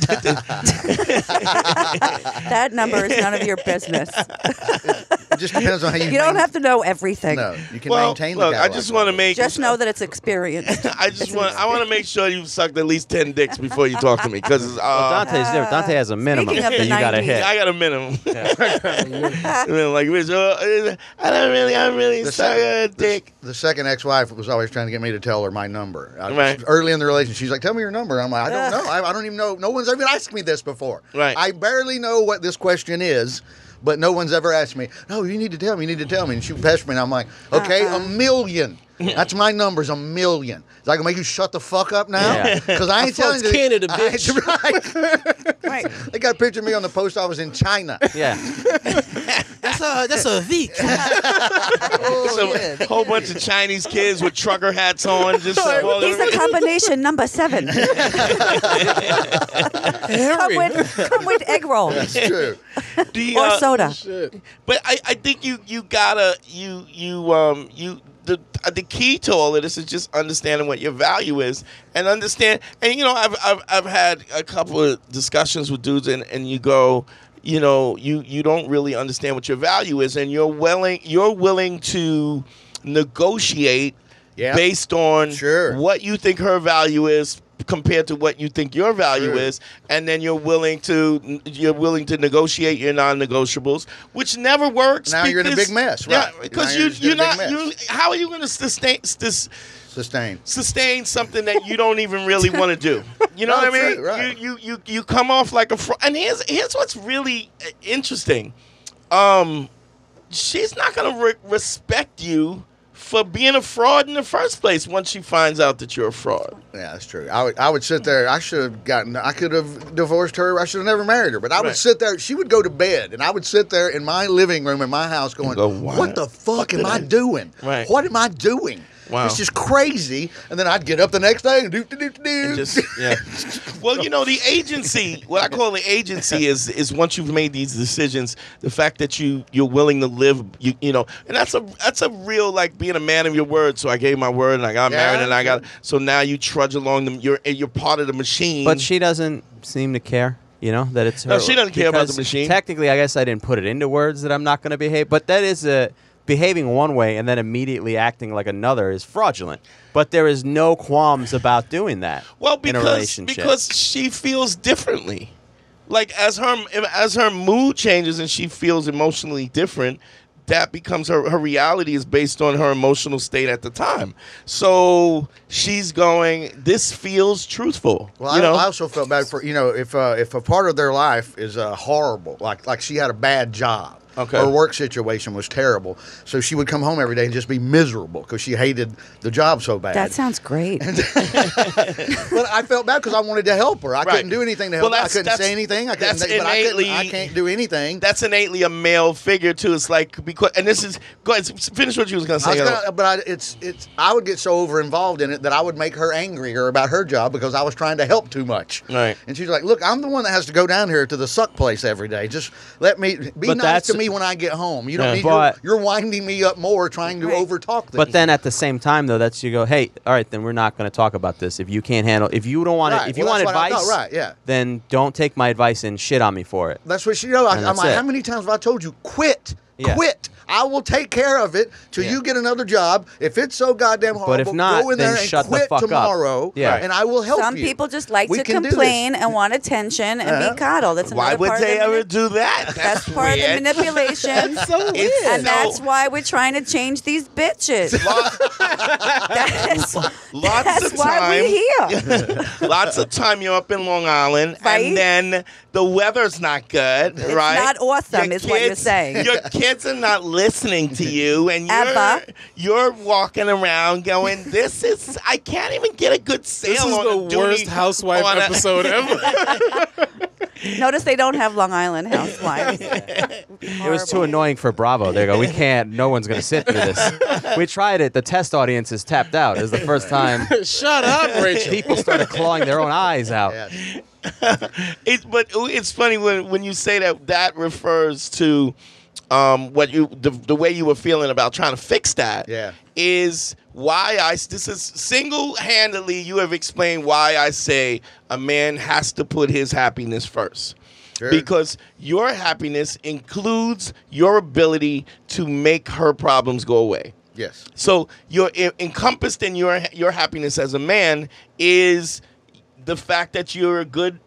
That number is none of your business. It just depends on how you don't have to know everything. No, you can maintain the I just want to just know that it's experienced. I want to make sure you've sucked at least 10 dicks before you talk to me, because Dante's different. Dante has a minimum that you got to hit. I got a minimum. Like, I don't really suck a dick. The second ex-wife was always trying to get me to tell her my number. Early in the relationship, she's like, "Tell me your number." I'm like, "I don't know. I don't even know. No one's ever asked me this before. Right. I barely know what this question is." but no one's ever asked me, no, you need to tell me, and she pestered me, and I'm like, okay, 1 million. That's my numbers, 1 million. Is that gonna make you shut the fuck up now? Because I ain't telling you. Canada, bitch. Right. They got a picture of me on the post office in China. Yeah. That's a Vic. A whole bunch of Chinese kids with trucker hats on. Just he's a combination number 7. come with egg roll. That's true. Or soda. But I think you gotta the key to all of this is just understanding what your value is and understand. And I've had a couple of discussions with dudes, and you go, you don't really understand what your value is, and you're willing to negotiate based on what you think her value is compared to what you think your value is, and then you're willing to negotiate your non-negotiables, which never works. Now you're in a big mess, right? Yeah, because how are you going to sustain something that you don't even really want to do? You know what I mean? Right. You come off like a fraud. And here's what's really interesting. She's not going to respect you for being a fraud in the first place once she finds out that you're a fraud. Yeah, that's true. I would sit there. I could have divorced her. I should have never married her. But I would sit there. She would go to bed, and I would sit there in my living room in my house going, what the fuck am I doing? Right. What am I doing? Wow. It's just crazy. And then I'd get up the next day and do. Well, the agency, what I call the agency is once you've made these decisions, the fact that you're willing to live, and that's a real, like, being a man of your word. So I gave my word and I got married and so now you trudge along them. You're part of the machine. But she doesn't seem to care. That it's her. No, she doesn't care about the machine. Technically, I guess I didn't put it into words that I'm not going to behave, but that is behaving one way and then immediately acting like another is fraudulent. But there is no qualms about doing that in a relationship. Because she feels differently. Like, as her mood changes and she feels emotionally different, that becomes her reality is based on her emotional state at the time. So she's going, this feels truthful. Well, I also felt bad for, if a part of their life is horrible, like she had a bad job. Okay. Her work situation was terrible. So she would come home every day and just be miserable because she hated the job so bad. That sounds great. But I felt bad because I wanted to help her. I couldn't do anything to help her. I couldn't say anything. I can't do anything. That's innately a male figure, too. It's like, and this is, go ahead, finish what you was going to say. I would get so over involved in it that I would make her angrier about her job because I was trying to help too much. Right. And she's like, look, I'm the one that has to go down here to the suck place every day. Just let me be nice to me when I get home. You don't need you're winding me up more trying to overtalk things. But then at the same time, though, you go, hey, all right, then we're not going to talk about this. If you can't handle, if you don't want it, if you want advice, then don't take my advice and shit on me for it. That's what I'm like, how many times have I told you, quit? Yeah. Quit. I will take care of it till you get another job. If it's so goddamn horrible, but if not, go in there and quit tomorrow, and I will help you. Some people just like to complain and want attention and be coddled. That's why would they ever do that? That's part of the manipulation. That's so weird. And that's why we're trying to change these bitches. That's why we're here. Lots of time you're up in Long Island, and then the weather's not good, right? It's not awesome, is what you're saying. Your kids are not listening to you, and you're walking around going, I can't even get a good sale on the worst housewife episode ever. Notice they don't have Long Island housewives. It was too annoying for Bravo. They go, no one's going to sit through this. We tried it. The test audience is tapped out. It was the first time. Shut up, Rachel. People started clawing their own eyes out. Yeah. But it's funny when you say that refers to the way you were feeling about trying to fix that. Yeah. Is why this is single-handedly you have explained why I say a man has to put his happiness first. Sure. Because your happiness includes your ability to make her problems go away. Yes. So you're encompassed in your happiness as a man is the fact that you're a good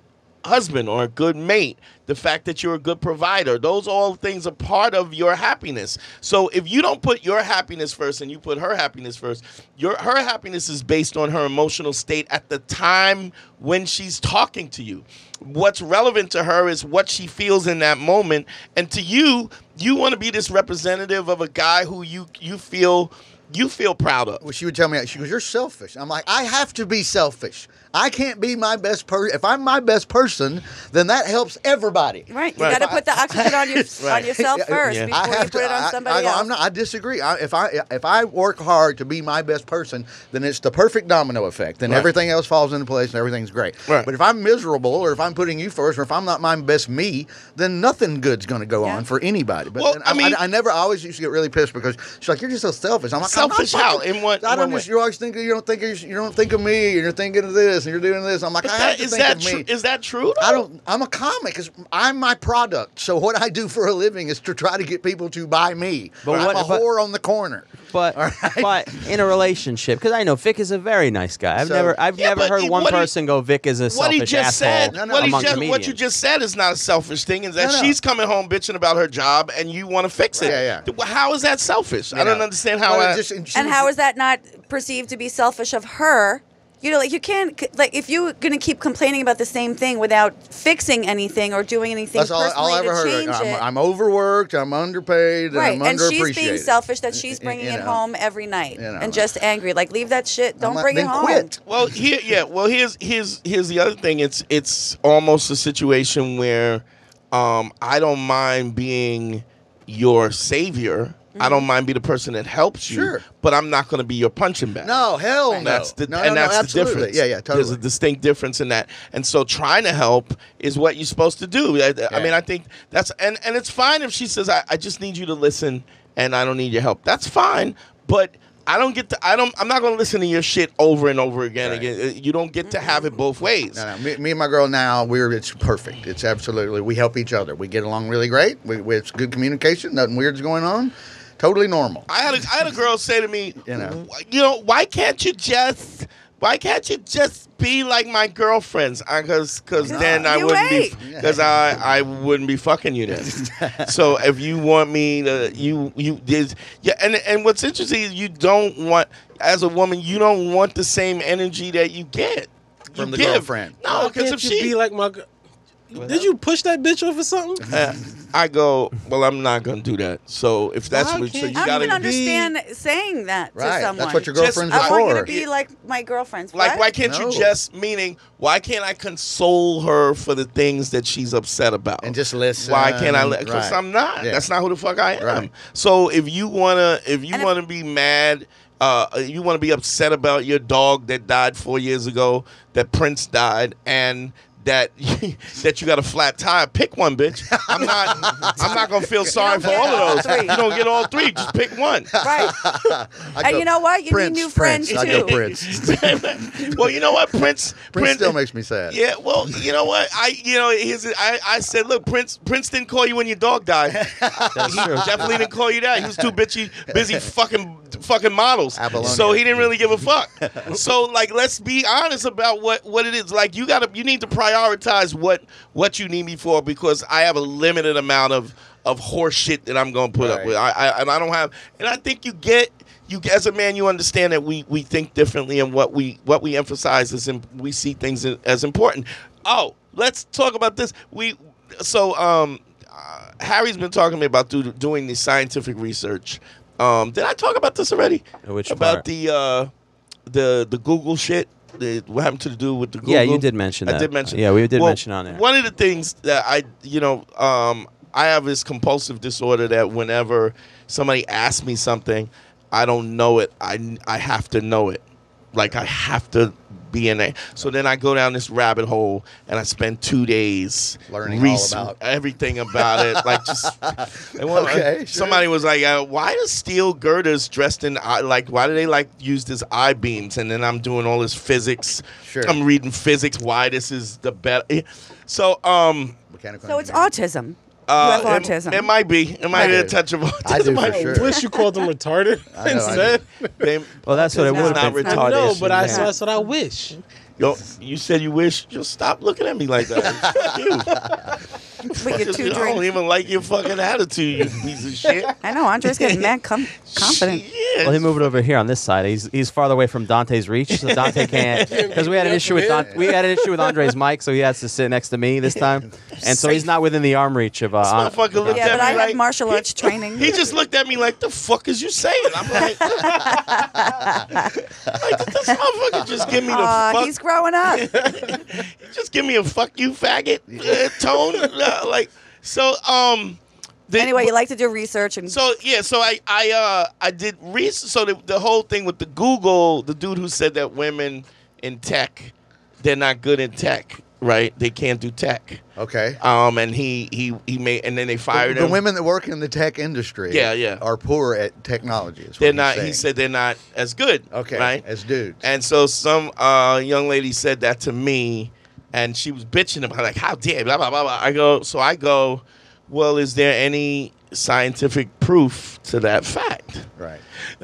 husband or a good mate, the fact that you're a good provider, those all things are part of your happiness. So if you don't put your happiness first and you put her happiness first, her happiness is based on her emotional state at the time when she's talking to you. What's relevant to her is what she feels in that moment. And to you, you want to be this representative of a guy who you feel proud of. Well, she would tell me, she goes, "You're selfish." I'm like, I have to be selfish. I can't be my best person. If I'm my best person, then that helps everybody. Right. You got to put the oxygen on yourself first before you put it on somebody else. I disagree. If I work hard to be my best person, then it's the perfect domino effect. Then everything else falls into place and everything's great. Right. But if I'm miserable, or if I'm putting you first, or if I'm not my best me, then nothing good's going to go on for anybody. But I always used to get really pissed because she's like, "You're just so selfish." I'm like, selfish how? In what? You always think you don't think of me, and you're thinking of this, and you're doing this. I'm like, I have to think of me. Is that true? Though? I'm a comic. I'm my product. So what I do for a living is to try to get people to buy me. But I'm a whore on the corner. But in a relationship, because I know Vic is a very nice guy. I've never heard one person go, "Vic is a selfish asshole." What you just said is not a selfish thing. Is that she's coming home bitching about her job and you want to fix it? Yeah. How is that selfish? I don't understand how. And how is that not perceived to be selfish of her? You know, like you can't, like if you're going to keep complaining about the same thing without fixing anything or doing anything personally to change it. I'm overworked, I'm underpaid, and I'm underappreciated. And she's being selfish that she's bringing it home every night and just angry. Like, leave that shit. Don't bring it home. Quit. Well, here's the other thing. It's almost a situation where I don't mind being your savior. I don't mind being the person that helps you, but I'm not going to be your punching bag. No, hell no. That's the difference. Yeah, totally. There's a distinct difference in that. And so trying to help is what you're supposed to do. I mean, I think that's, and it's fine if she says, I just need you to listen and I don't need your help. That's fine, but I'm not going to listen to your shit over and over again. You don't get to have it both ways. No. Me and my girl now, it's perfect. It's absolutely, we help each other. We get along really great. It's good communication. Nothing weird's going on. Totally normal. I had a girl say to me, why can't you just be like my girlfriends? Because then I wouldn't be fucking you then. So if you want me to, and what's interesting is you don't want, as a woman, you don't want the same energy that you get from the girlfriend. No, because if she be like my. Did you push that bitch off or something? I go, well, I'm not going to do that. So if that's what you got to I don't even understand saying that to someone. That's what your girlfriends are for. I want you to be like my girlfriends. Like, why can't you why can't I console her for the things that she's upset about? And just listen. Why can't I? Because I'm not. Yeah. That's not who the fuck I am. Right. So if you wanna be mad, you want to be upset about your dog that died 4 years ago, that Prince died, and that you got a flat tire, pick one, bitch. I'm not gonna feel sorry for all of those. You don't get all three. Just pick one. Right. And you know what? You need new friends too. I go Prince. Well, you know what, Prince still makes me sad. Yeah. Well, you know what? I said, look, Prince didn't call you when your dog died. That's true. Definitely didn't call you that. He was too busy fucking models. Apollonia. So he didn't really give a fuck. So like, let's be honest about what it is. Like, you need to prioritize what you need me for, because I have a limited amount of horse shit that I'm gonna put up with. I don't have, and I think you as a man, you understand that we think differently, and what we emphasize is we see things as important. Oh, let's talk about this. Harry's been talking to me about doing the scientific research. Did I talk about this already? Which about part? the Google shit? What happened to do with the Google? Yeah, you did mention that. I did mention. Yeah, we did mention on there. One of the things that I have this compulsive disorder that whenever somebody asks me something, I don't know it. I have to know it. Like, I have to be in there. So then I go down this rabbit hole and I spend 2 days learning all about everything about it. Like, just somebody was like, "Why does steel girders dressed in why do they use this I-beams?" And then I'm doing all this physics. Sure. I'm reading physics. Why this is the better. So it's autism. You have autism. It might be. It might be a touch of autism. I do for sure. I wish you called them retarded instead. Well, that's what it would have been. Not retarded. No, but that's what I wish. Yo, you said you wish. Just stop looking at me like that. Fuck you. But you're too I don't even like your fucking attitude, you piece of shit. I know. Andre's getting mad confident. Yeah. Well, he moved over here on this side. He's farther away from Dante's reach, so Dante can't. Because we had an issue with Andre's mic, so he has to sit next to me this time, and so he's not within the arm reach of. This motherfucker looked at but me I like have martial arts training. He just looked at me like, "The fuck is you saying?" I'm like, this motherfucker just give me the fuck. He's growing up. Just give me a fuck you faggot tone, Anyway, you like to do research and so I did research. So the whole thing with the Google, the dude who said that women in tech, they're not good in tech, right? They can't do tech. Okay. And he made, and then they fired him. The women that work in the tech industry, are poor at technology. They're not. He said they're not as good. Okay. Right. As dudes. And so some young lady said that to me, and she was bitching about like, how dare blah blah blah blah. I go, well, is there any scientific proof to that fact? Right.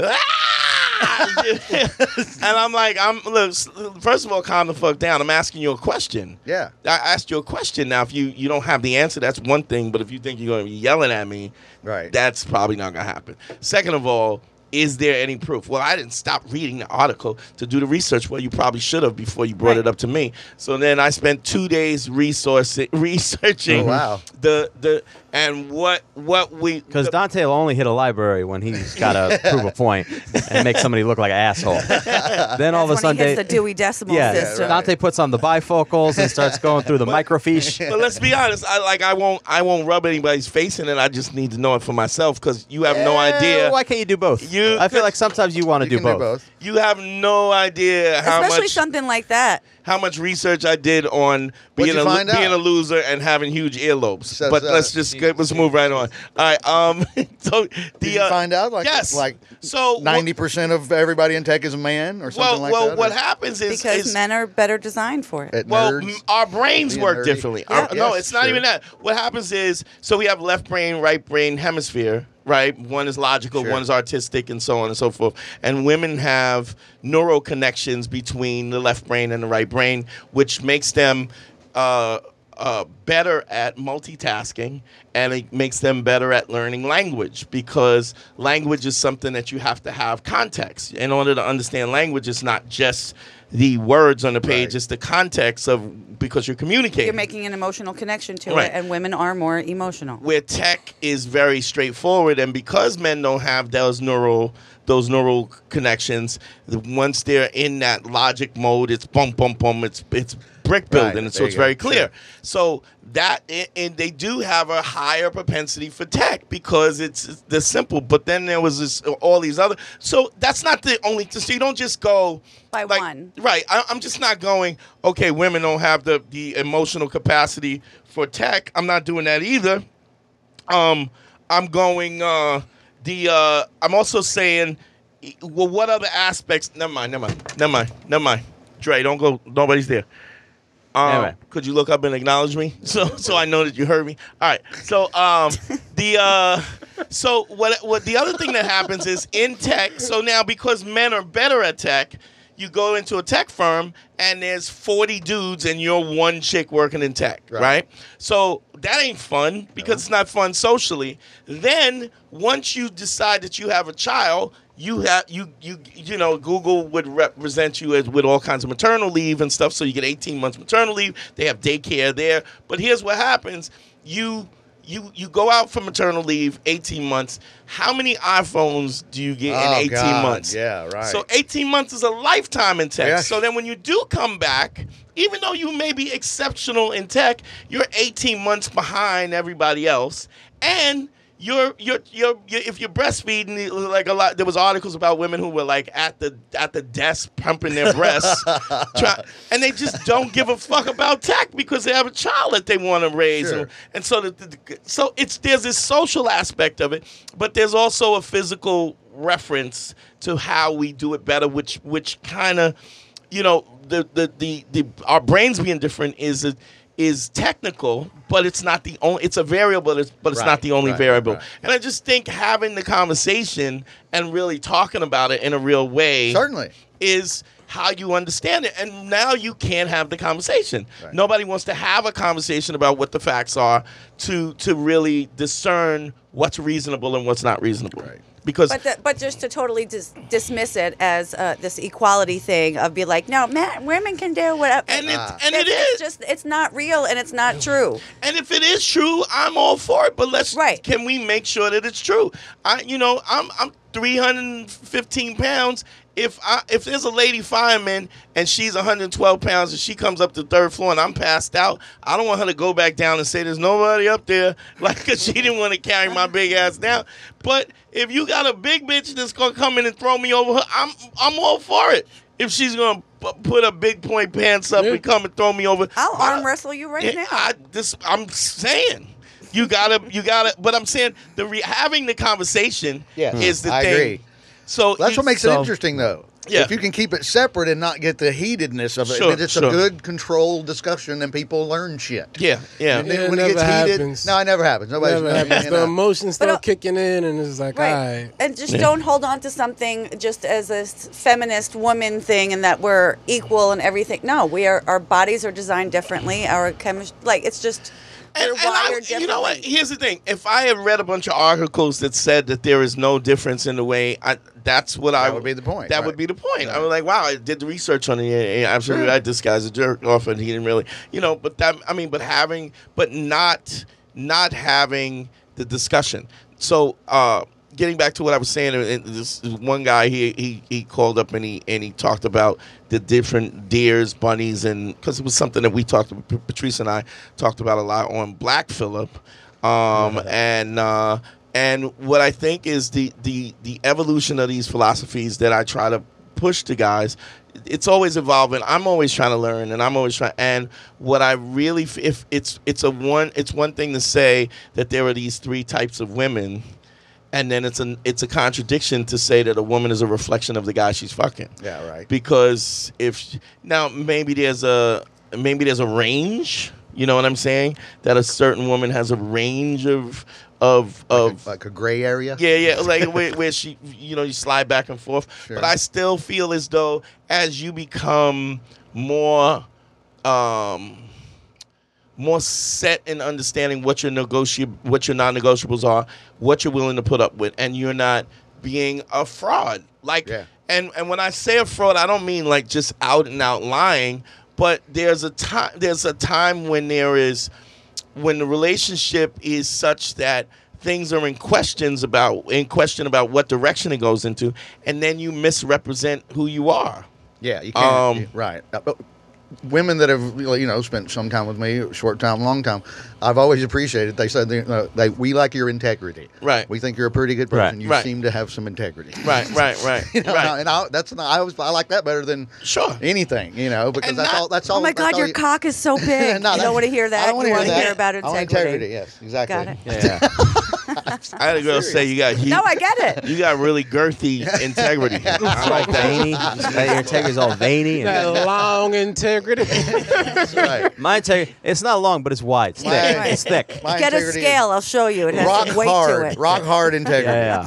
And I'm like, look, first of all, calm the fuck down. I'm asking you a question. Yeah. I asked you a question. Now, if you don't have the answer, that's one thing. But if you think you're going to be yelling at me, right, that's probably not going to happen. Second of all, is there any proof? Well, I didn't stop reading the article to do the research. Well, you probably should have before you brought it up to me. So then I spent 2 days researching. Oh, wow. And what we... Because Dante will only hit a library when he's got to prove a point and make somebody look like an asshole. Then all of a sudden... he hits the Dewey Decimal System. Right. Dante puts on the bifocals and starts going through the microfiche. But let's be honest. I won't rub anybody's face in it. I just need to know it for myself because you have no idea. Why can't you do both? I feel like sometimes you want to do both. You have no idea especially something like that. How much research I did on being a loser and having huge earlobes. But let's move right on. All right. So did you find out? Yes. Like 90% of everybody in tech is a man or something like that? Well, what happens is because men are better designed for it. Our brains work differently. No, it's not even that. What happens is, so we have left brain, right brain hemisphere. Right, one is logical, one is artistic, and so on and so forth. And women have neural connections between the left brain and the right brain, which makes them better at multitasking, and it makes them better at learning language, because language is something that you have to have context. In order to understand language, it's not just the words on the page, it's the context of, because you're communicating. You're making an emotional connection to it, and women are more emotional. Where tech is very straightforward, and because men don't have those neural connections, once they're in that logic mode, it's boom, boom, boom, it's brick building, and so it's very clear. So that, and they do have a higher propensity for tech because it's the simple. But then there was all these other. So that's not the only. So you don't just go by one. Right. I'm just not going, okay, women don't have the emotional capacity for tech. I'm not doing that either. I'm going. I'm also saying, well, what other aspects? Never mind. Dre, don't go. Nobody's there. Anyway. Could you look up and acknowledge me so I know that you heard me? All right. So what the other thing that happens is in tech. So now because men are better at tech, you go into a tech firm and there's 40 dudes and you're one chick working in tech, right? So that ain't fun because it's not fun socially. Then once you decide that you have a child, you know, Google would represent you with all kinds of maternal leave and stuff, so you get 18 months maternal leave. They have daycare there. But here's what happens. You go out for maternal leave, 18 months. How many iPhones do you get in 18 months? Yeah, right. So 18 months is a lifetime in tech. Yes. So then when you do come back, even though you may be exceptional in tech, you're 18 months behind everybody else. And you're if you're breastfeeding, like a lot, there was articles about women who were like at the desk pumping their breasts, and they just don't give a fuck about tech because they have a child that they want to raise, and so there's this social aspect of it, but there's also a physical reference to how we do it better, which kind of, you know, the our brains being different is technical, but it's not the only. It's a variable, but it's not the only variable. Right. And I just think having the conversation and really talking about it in a real way certainly is how you understand it. And now you can't have the conversation. Right. Nobody wants to have a conversation about what the facts are to really discern what's reasonable and what's not reasonable. Right. Because but just to totally dismiss it as this equality thing of be like, no, women can do whatever. And it is. It's not real and it's not true. And if it is true, I'm all for it. But can we make sure that it's true? I'm 315 pounds. If there's a lady fireman and she's 112 pounds and she comes up to the third floor and I'm passed out, I don't want her to go back down and say there's nobody up there, because she didn't want to carry my big ass down. But if you got a big bitch that's gonna come in and throw me over her, I'm all for it. If she's gonna put a big point pants up and come and throw me over, I'll arm wrestle you right now. I'm saying. You gotta. But I'm saying having the conversation is the thing. I agree. So that's what makes it interesting, though. Yeah. If you can keep it separate and not get the heatedness of it, it's a good, controlled discussion, and people learn shit. Yeah, yeah. And then when it gets heated, no, it never happens. The emotions start kicking in, and it's like, all right. And just don't hold on to something just as a feminist woman thing, and that we're equal and everything. No, our bodies are designed differently. Our chemistry, it's just. You know what? Here's the thing. If I had read a bunch of articles that said that there is no difference in the way, that would be the point. That would be the point. I was like, wow, I did the research on it. Yeah, absolutely right. This guy's a jerk off, and he didn't really, but not having the discussion. So, getting back to what I was saying, this one guy he called up and he talked about the different deers, bunnies, and because it was something that Patrice and I talked about a lot on Black Phillip, and what I think is the evolution of these philosophies that I try to push to guys. It's always evolving. I'm always trying to learn, and I'm always trying. And what I really, if it's one thing to say that there are these three types of women. And then it's a contradiction to say that a woman is a reflection of the guy she's fucking. Yeah, right. Because maybe there's a range. You know what I'm saying? That a certain woman has a range of like a gray area. Yeah, like where she you slide back and forth. Sure. But I still feel as though as you become more set in understanding what your non-negotiables are, what you're willing to put up with, and you're not being a fraud. And when I say a fraud, I don't mean like just out and out lying, but there's a time when when the relationship is such that things are in question about what direction it goes into, and then you misrepresent who you are. Yeah, you can't. Right. Women that have spent some time with me, short time, long time, I've always appreciated. They said we like your integrity. Right. We think you're a pretty good person. Right. You seem to have some integrity. Right. Right. And I like that better than anything. Because that's all. Oh my God, your cock is so big. You don't want to hear that. I don't want to hear about integrity. I want integrity. Yes, exactly. Got it. Yeah. I had a girl say you got. No, I get it. You got really girthy integrity. I like that. Veiny. Your integrity's all veiny. That long integrity. That's right. My integrity, it's not long, but it's wide. It's thick. It's thick. Get a scale. I'll show you. It has some weight to it. Rock hard integrity. Yeah.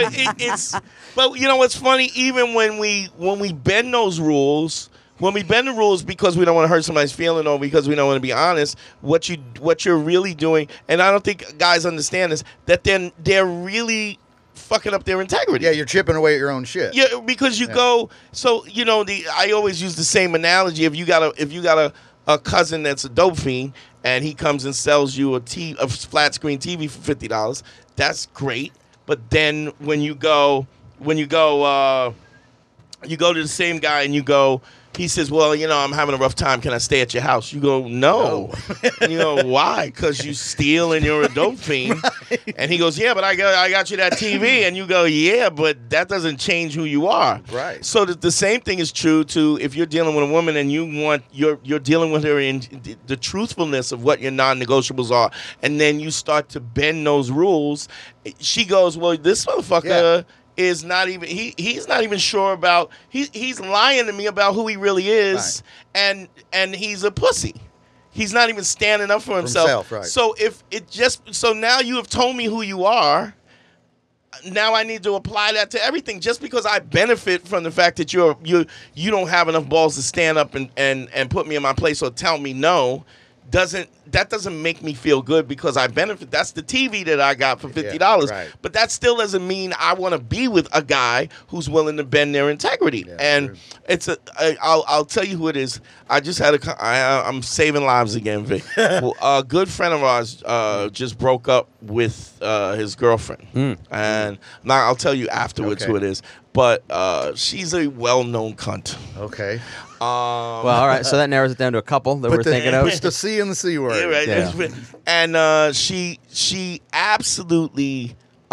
But you know what's funny? Even when we bend those rules. When we bend the rules because we don't want to hurt somebody's feeling or because we don't want to be honest, what you're really doing, and I don't think guys understand this, that they're really fucking up their integrity. Yeah, you're chipping away at your own shit. Yeah, because you go. So I always use the same analogy. If you got a cousin that's a dope fiend and he comes and sells you a flat screen TV for $50, that's great. But then when you go to the same guy and you go. He says, well, I'm having a rough time. Can I stay at your house? You go, no. Why? Because you steal and you're a dope fiend. Right. And he goes, yeah, but I got you that TV. And you go, yeah, but that doesn't change who you are. Right. So the same thing is true to if you're dealing with a woman and you're dealing with her in the truthfulness of what your non-negotiables are. And then you start to bend those rules. She goes, well, this motherfucker... Yeah. Is not even he's not even sure about he's lying to me about who he really is, right. and he's a pussy. He's not even standing up for himself. Right. So so now you have told me who you are, now I need to apply that to everything. Just because I benefit from the fact that you don't have enough balls to stand up and put me in my place or tell me no, doesn't make me feel good because I benefit. That's the TV that I got for $50. Yeah, right. But that still doesn't mean I want to be with a guy who's willing to bend their integrity. Yeah, and true. I'll tell you who it is. I just had I'm saving lives again, Vic. Well, a good friend of ours just broke up with his girlfriend. And now I'll tell you afterwards who it is. But she's a well-known cunt. Okay. Well, all right. So that narrows it down to a couple that we're thinking of. Push the C and the C word. Yeah, right. Yeah. And she absolutely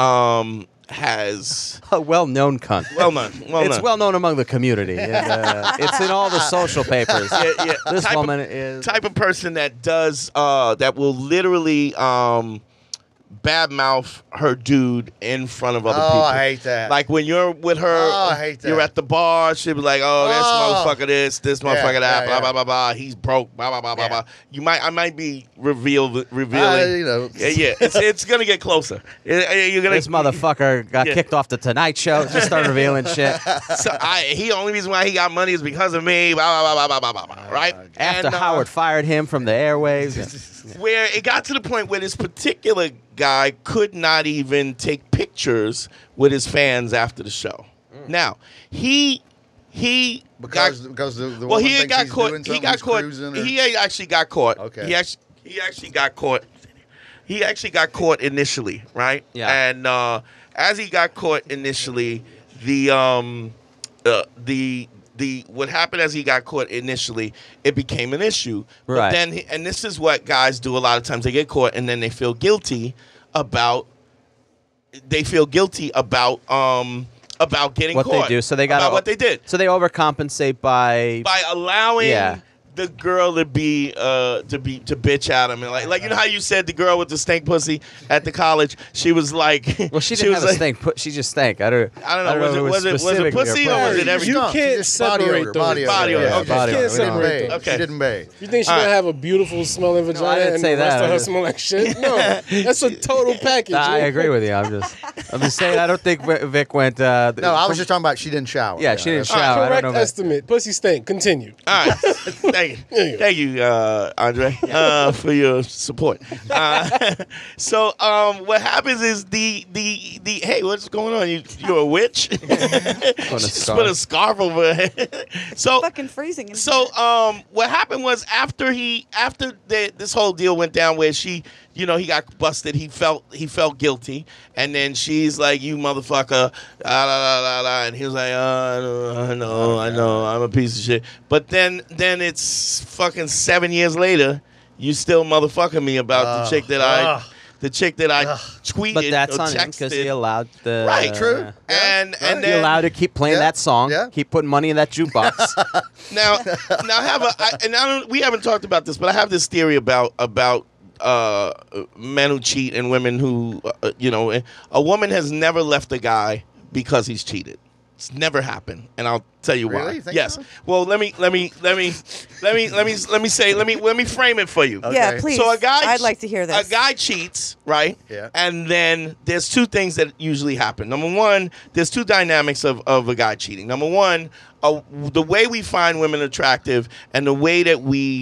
has a well-known cunt. It's well known among the community. It's in all the social papers. Yeah. This woman is type of person that does that will literally badmouth her dude in front of other people. I hate that. Like when you're with her, I hate that. You're at the bar, she'll be like, this motherfucker this motherfucker that, blah, blah, blah, blah, he's broke, blah, blah, blah, blah, blah. I might be revealing. Yeah. It's going to get closer. This motherfucker got kicked off the Tonight Show, just started revealing shit. So the only reason why he got money is because of me, blah, blah, blah, blah, blah, blah, right? After Howard fired him from the airwaves. Where it got to the point where this particular guy could not even take pictures with his fans after the show. Now, he got caught. He actually got caught. Okay. He actually got caught. He actually got caught initially, right? Yeah. And as he got caught initially, what happened as he got caught initially, it became an issue. Right. But then, and this is what guys do a lot of times. They get caught and then they feel guilty about getting what caught. They do. So they got what they did. So they overcompensate by allowing the girl to bitch at him, and like you know how you said the girl with the stank pussy at the college, she was like, well, she didn't have a stank. She just stank. I don't know. Was it pussy or was it everything? You can't separate those. Body odor. Okay. You can't separate those. Okay. She didn't bathe. You think she's gonna have a beautiful smelling vagina I didn't and say the rest that. of her smell like shit? No, that's a total package. I agree with you. I'm just saying. I don't think Vic went. No, I was just talking about she didn't shower. Yeah, she didn't shower. Correct I don't know estimate. Pussy stink. Continue. All right. Thank you, Andre, for your support. So what happens is the hey, what's going on? You're a witch? Just put a scarf over her head. So fucking freezing. So what happened was after this whole deal went down where she, he got busted. He felt guilty, and then she's like, "You motherfucker," and he was like, "I know, I'm a piece of shit." But then it's fucking 7 years later, you still motherfucking me about the chick that I tweeted. But that's or on him because he texted. allowed the Right, true. And he then allowed to keep playing that song, keep putting money in that jukebox. we haven't talked about this, but I have this theory about men who cheat and women who, a woman has never left a guy because he's cheated. It's never happened, and I'll tell you why. Yes. So? Well, let me frame it for you. Okay. Yeah, please. So I'd like to hear this. A guy cheats, right? Yeah. And then there's two things that usually happen. Number one, there's two dynamics of a guy cheating. Number one, the way we find women attractive and the way that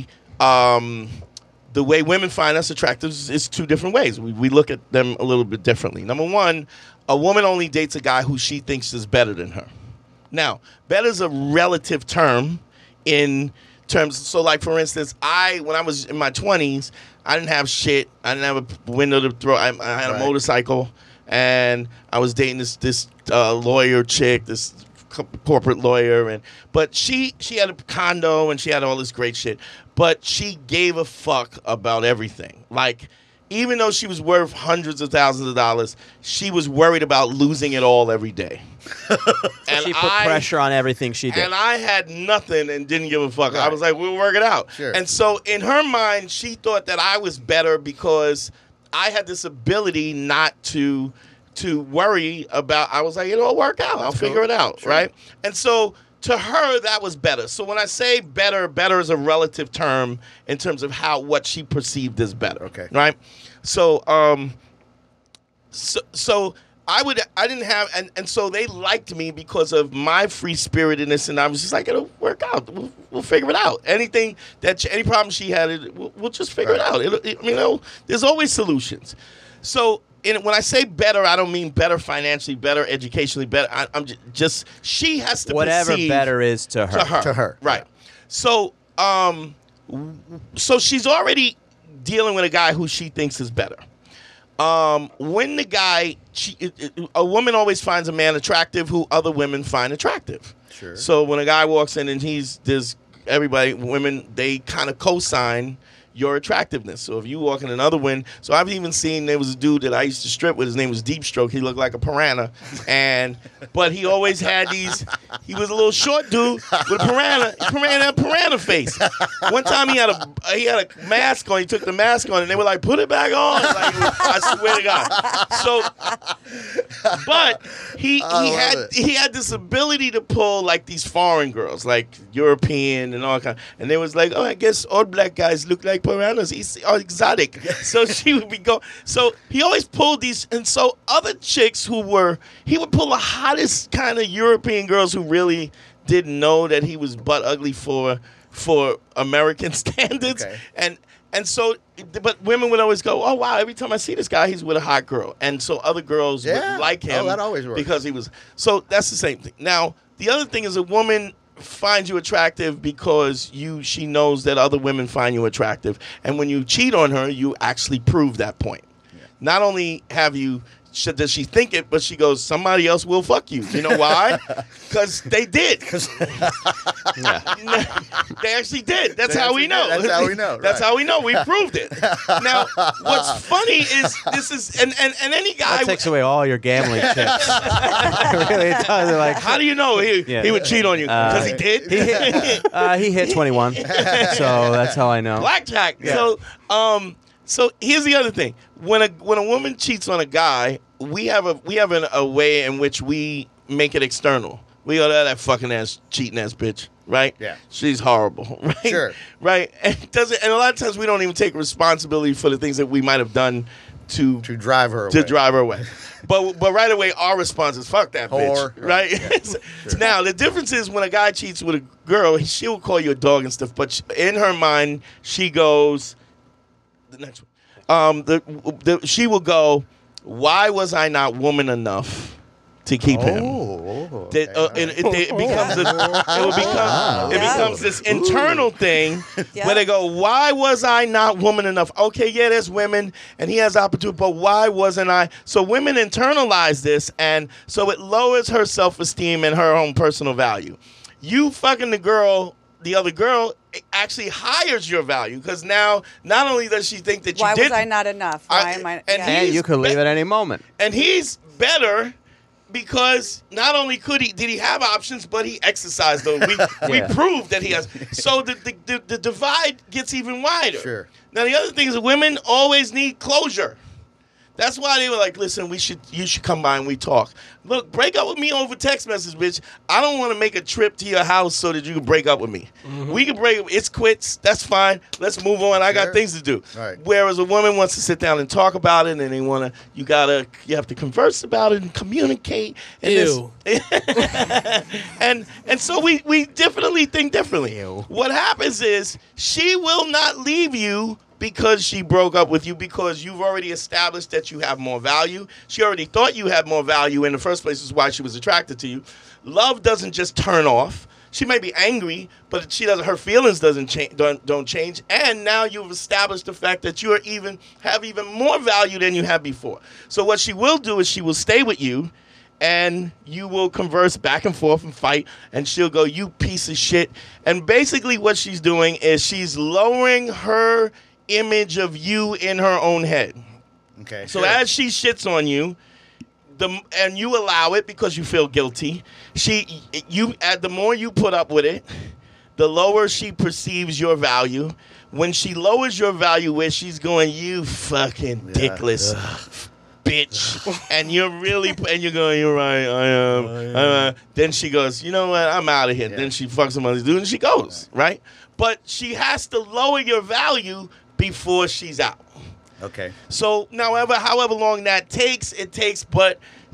the way women find us attractive is two different ways. We look at them a little bit differently. Number one, a woman only dates a guy who she thinks is better than her. Now, better is a relative term in terms. So, like, for instance, when I was in my 20s, I didn't have shit. I didn't have a window to throw. I had a motorcycle, and I was dating this lawyer chick, this corporate lawyer, but she had a condo and she had all this great shit, but she gave a fuck about everything. Like, even though she was worth hundreds of thousands of dollars, she was worried about losing it all every day. And she put pressure on everything she did. And I had nothing and didn't give a fuck. Right. I was like, we'll work it out. Sure. And so in her mind, she thought that I was better because I had this ability not to worry about. I was like, it'll work out. I'll figure it out, sure. Right? And so to her, that was better. So when I say better is a relative term in terms of what she perceived as better. Okay. Right? So so I didn't have, and so they liked me because of my free spiritedness, and I was just like, it'll work out. We'll figure it out. Any problem she had, we'll just figure it out. There's always solutions. So when I say better, I don't mean better financially, better educationally, better. I'm just she has to whatever perceive better is to her. To her, right? So so she's already dealing with a guy who she thinks is better. When the guy, a woman always finds a man attractive who other women find attractive. Sure. So when a guy walks in and women, they kind of co-sign your attractiveness. So if you walk in another one, so I've even seen, there was a dude that I used to strip with, his name was Deep Stroke. He looked like a piranha, but he always had these, he was a little short dude with a piranha face. One time he had a mask on, he took the mask on, and they were like, put it back on. Like, I swear to God. So, but he had this ability to pull like these foreign girls, like European and all kind, and they was like, oh, I guess all black guys look like piranhas. He's exotic. So she would be so he always pulled these, and so other chicks he would pull the hottest kind of European girls who really didn't know that he was butt ugly for American standards. Okay. And so, but women would always go, oh wow, every time I see this guy, he's with a hot girl. And so other girls would like him. Oh, that always works. Because he was, so that's the same thing. Now, the other thing is a woman finds you attractive because she knows that other women find you attractive, and when you cheat on her, you actually prove that point. Yeah. Not only does she think it, but she goes, somebody else will fuck you. You know why? Because they did. They actually did. That's how we know. That's how we know. That's how we know. We proved it. Now, what's funny is this is and any guy that takes away all your gambling chips. It really does. Like, how do you know he would cheat on you? Because he did. He hit 21. So that's how I know. Blackjack. Yeah. So here's the other thing. When a woman cheats on a guy, we have a way in which we make it external. We go, that fucking ass, cheating ass bitch, right? Yeah. She's horrible, right? Sure. Right? And a lot of times we don't even take responsibility for the things that we might have done to drive her away. But right away, our response is, fuck that bitch, right? Yeah. Sure. Now, the difference is when a guy cheats with a girl, she'll call you a dog and stuff, but in her mind, she goes, the next one, she will go, why was I not woman enough to keep him? Okay. It becomes this internal thing where they go, why was I not woman enough? Okay, yeah, there's women and he has opportunity, but why wasn't I? So women internalize this, and so it lowers her self-esteem and her own personal value. You fucking the other girl actually hires your value, because now not only does she think that why was I not enough? Why am I? And you could leave at any moment. And he's better because not only did he have options, but he exercised them. We proved that he has. So the divide gets even wider. Sure. Now the other thing is, women always need closure. That's why they were like, listen, you should come by and we talk. Look, break up with me over text message, bitch. I don't want to make a trip to your house so that you can break up with me. Mm-hmm. We can it's quits. That's fine. Let's move on. I got things to do. Right. Whereas a woman wants to sit down and talk about it, and you have to converse about it and communicate. And and so we definitely think differently. Ew. What happens is she will not leave you because she broke up with you, because you've already established that you have more value. She already thought you had more value in the first place, is why she was attracted to you. Love doesn't just turn off. She may be angry, but her feelings don't change. And now you've established the fact that you have even more value than you had before. So what she will do is she will stay with you, and you will converse back and forth and fight, and she'll go, you piece of shit. And basically what she's doing is she's lowering her image of you in her own head. Okay. So as she shits on you, and you allow it because you feel guilty, the more you put up with it, the lower she perceives your value. When she lowers your value, where she's going, you fucking dickless bitch, and you're going, you're right, I am. Then she goes, you know what, I'm out of here. Yeah. Then she fucks some other dude and she goes, right? But she has to lower your value before she's out. Okay. So however long that takes, but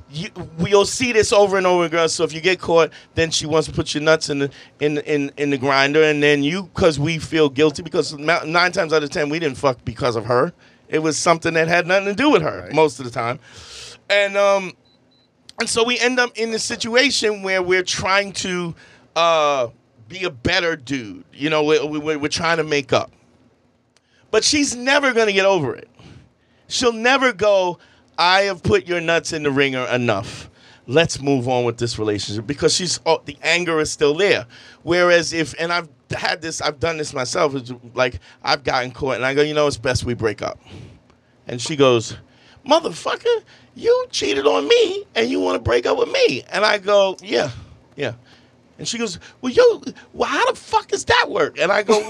You'll see this over and over again. So if you get caught, then she wants to put your nuts in the grinder, and then because we feel guilty, because 9 times out of 10 we didn't fuck because of her. It was something that had nothing to do with her most of the time, and so we end up in this situation where we're trying to be a better dude. You know, we're trying to make up, but she's never gonna get over it. She'll never go, I have put your nuts in the ringer enough. Let's move on with this relationship, because the anger is still there. Whereas I've done this myself. It's like I've gotten caught and I go, it's best we break up. And she goes, motherfucker, you cheated on me and you want to break up with me. And I go, yeah. And she goes, well, how the fuck does that work? And I go,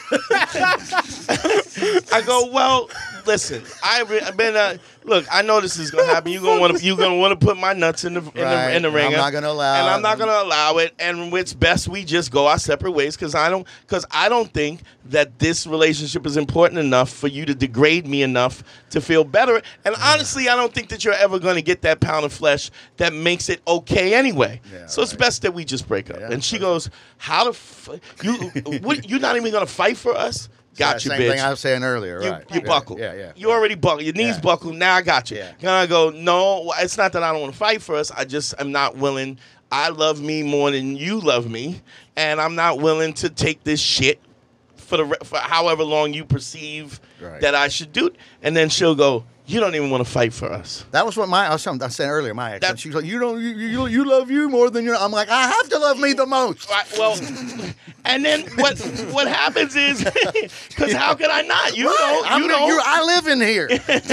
well, listen, I've been, look, I know this is gonna happen. You're gonna want to put my nuts in the ringer. I'm not gonna allow, and I'm not gonna allow it. And it's best we just go our separate ways, because I don't think that this relationship is important enough for you to degrade me enough to feel better. And honestly, I don't think that you're ever gonna get that pound of flesh that makes it okay anyway. Yeah, so it's best that we just break up. Yeah, and she goes, how the you're not even gonna fight for us? Got you, bitch. Same thing I was saying earlier, You buckled. Yeah. You already buckled. Your knees buckled. Now I got you. Yeah. And I go, no, it's not that I don't want to fight for us. I just am not willing. I love me more than you love me, and I'm not willing to take this shit for however long you perceive that I should do it. And then she'll go, you don't even want to fight for us. That was what I said earlier. My ex, she was like, you love you more than you. I'm like, I have to love me the most. Right, well, and then what happens is, because how could I not? I live in here.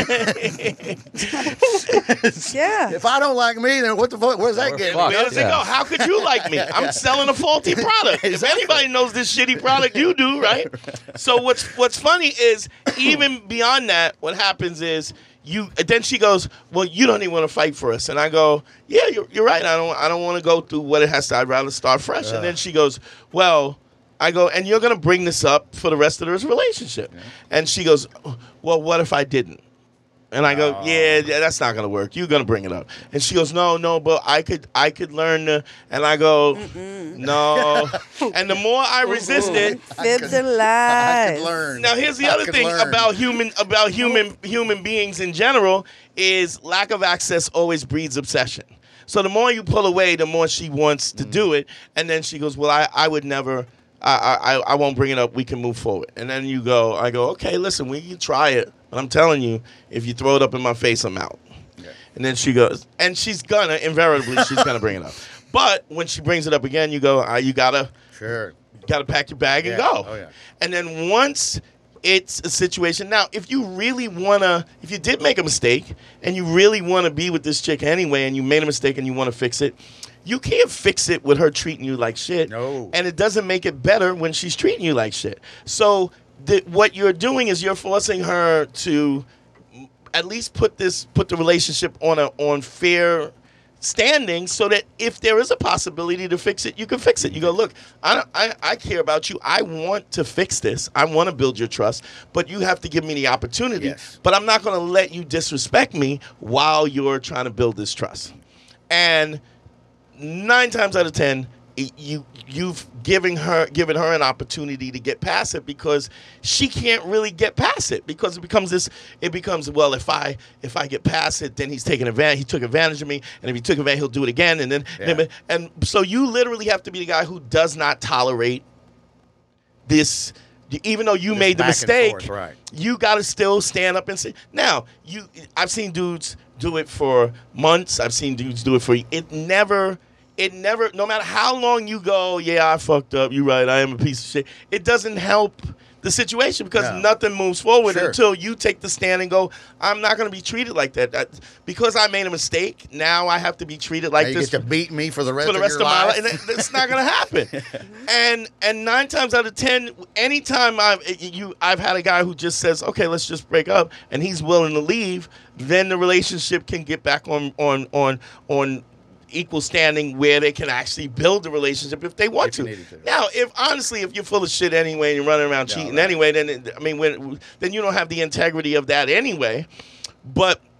Yeah. If I don't like me, then what the fuck? Where's that getting? Where does it go? How could you like me? I'm selling a faulty product. Exactly. If anybody knows this shitty product, you do, right? So what's funny is, even beyond that, what happens is, then she goes, well, you don't even want to fight for us. And I go, yeah, you're right. I don't want to go through what it has to. I'd rather start fresh. And then she goes, well, I go, and you're going to bring this up for the rest of this relationship. Yeah. And she goes, well, what if I didn't? And I go, yeah, that's not going to work. You're going to bring it up. And she goes, no, but I could learn to. And I go, no. And the more I resist it, fibs and lies. I could learn. Now here's the other thing about human beings in general is lack of access always breeds obsession. So the more you pull away, the more she wants to do it. And then she goes, well, I would never. I won't bring it up. We can move forward. And then I go, okay, listen, we can try it. But I'm telling you, if you throw it up in my face, I'm out. Okay. And then she goes, and she's gonna, invariably, she's gonna bring it up. But when she brings it up again, you go, you gotta pack your bag and go. Oh, yeah. And then once it's a situation, now, if you did make a mistake and you really want to be with this chick anyway, and you made a mistake and you want to fix it, you can't fix it with her treating you like shit. No. And it doesn't make it better when she's treating you like shit. So what you're doing is you're forcing her to at least put the relationship on fair standing, so that if there is a possibility to fix it, you can fix it. You go, look, I care about you. I want to fix this. I want to build your trust, but you have to give me the opportunity. Yes. But I'm not going to let you disrespect me while you're trying to build this trust. And 9 times out of 10, you've given her an opportunity to get past it, because she can't really get past it, because it becomes well, if I get past it, then he took advantage of me, and if he took advantage, he'll do it again, and so you literally have to be the guy who does not tolerate this. Even though you made the mistake, you got to still stand up and say. Now, I've seen dudes do it for months. I've seen dudes do it for it never, no matter how long you go, yeah, I fucked up, you're right, I am a piece of shit, it doesn't help the situation, because nothing moves forward until you take the stand and go, I'm not going to be treated like that. Because I made a mistake, now I have to be treated like this. You get to beat me for the rest of your life. My life. And that's not going to happen. And 9 times out of 10, anytime I've had a guy who just says, okay, let's just break up, and he's willing to leave, then the relationship can get back on equal standing, where they can actually build a relationship if they want to. Now, if you're full of shit anyway and you're running around cheating anyway, then then you don't have the integrity of that anyway. But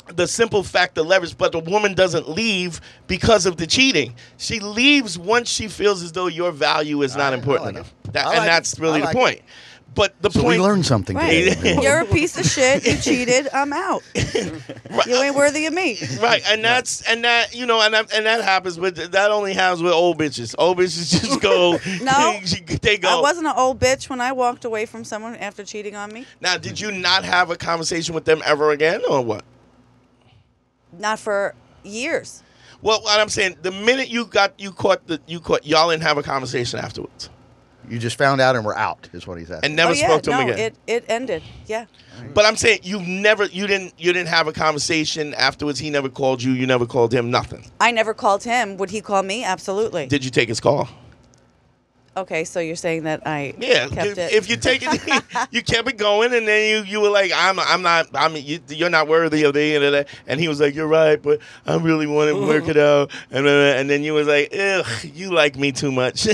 the simple fact of leverage, but the woman doesn't leave because of the cheating. She leaves once she feels as though your value is not important enough. That's really the point. But the point, we learned something. Right. You're a piece of shit. You cheated. I'm out. Right. You ain't worthy of me. Right, and that happens with that only happens with old bitches. Old bitches just go. No, they go. I wasn't an old bitch when I walked away from someone after cheating on me. Now, did you not have a conversation with them ever again, or what? Not for years. Well, what I'm saying, the minute you caught, y'all didn't have a conversation afterwards. You just found out and were out, is what he's asking. And never spoke to him again. It ended. Yeah. But I'm saying you didn't have a conversation afterwards. He never called you. You never called him. Nothing. I never called him. Would he call me? Absolutely. Did you take his call? Okay, so you're saying that I kept it. If you take it, you kept it going, and then you were like, you're not worthy of the, and he was like, you're right, but I really want to work it out, and then you was like, ugh, you like me too much.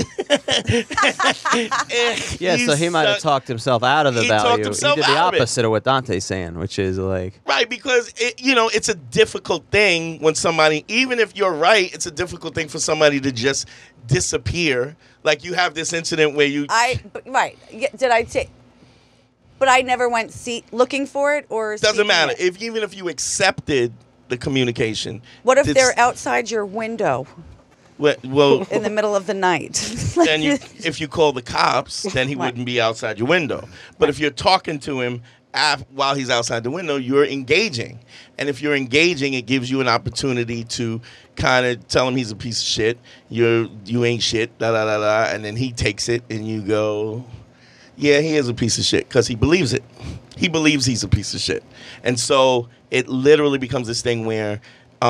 Yeah, so he might have talked himself out of the value. He did the opposite of what Dante's saying, which is like right, because it's a difficult thing when somebody, even if you're right, it's a difficult thing for somebody to just disappear. Like you have this incident where you right. Did I take? But I never went looking for it, or doesn't matter. Even if you accepted the communication, what if they're outside your window? Well, in the middle of the night. Then if you call the cops, then he wouldn't be outside your window. But if you're talking to him while he's outside the window, you're engaging. And if you're engaging, it gives you an opportunity to kind of tell him he's a piece of shit. You ain't shit, da da da da. And then he takes it and you go, yeah, he is a piece of shit, because he believes it. He believes he's a piece of shit. And so it literally becomes this thing where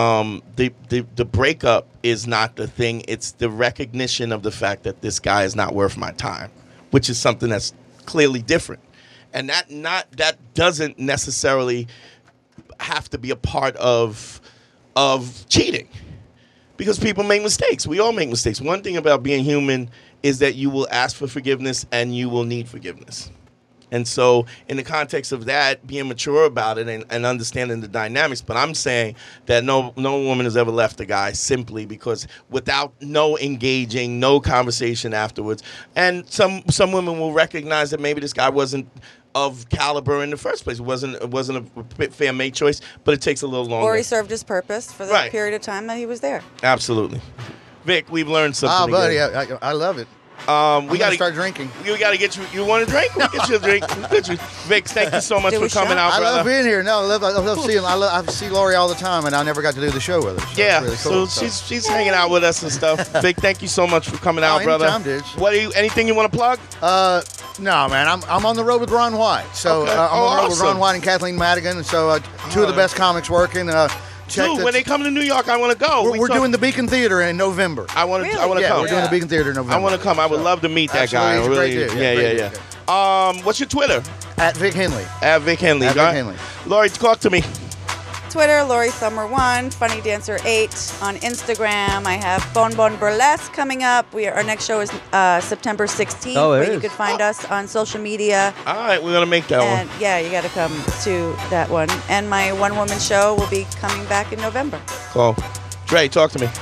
the breakup is not the thing. It's the recognition of the fact that this guy is not worth my time, which is something that's clearly different. And that doesn't necessarily have to be a part of cheating, because people make mistakes. We all make mistakes. One thing about being human is that you will ask for forgiveness and you will need forgiveness. And so in the context of that, being mature about it and understanding the dynamics. But I'm saying that no woman has ever left a guy simply because without no engaging, no conversation afterwards. And some women will recognize that maybe this guy wasn't of caliber in the first place. It wasn't a fair mate choice, but it takes a little longer. Or he served his purpose for the period of time that he was there. Absolutely. Vic, we've learned something. Oh, buddy, I love it. We got to start drinking. We got to get you. You want a drink? We'll get you a drink. Vic, thank you so much for coming out, brother. I love being here. No, I love seeing. I see Lori all the time, and I never got to do the show with her. So yeah, really cool, so she's hanging out with us and stuff. Vic, thank you so much for coming out, brother. Anytime, dude. Anything you want to plug? No, man. I'm on the road with Ron White. So I'm on the road with Ron White and Kathleen Madigan. And so two of the best comics working. Dude, when they come to New York, I want to go. We're doing the Beacon Theater in November. I want to come. Yeah, we're doing the Beacon Theater in November. I want to come. I would love to meet that guy. He's a great dude. Yeah. What's your Twitter? At Vic Henley. At Vic Henley. Lori, talk to me. Twitter, Lori Summer 1, Funny Dancer 8 on Instagram. I have Bon Bon Burlesque coming up. Our next show is September 16th. But you can find us on social media. All right, we're gonna make that one. Yeah, you got to come to that one. And my one-woman show will be coming back in November. Cool. Dre, talk to me.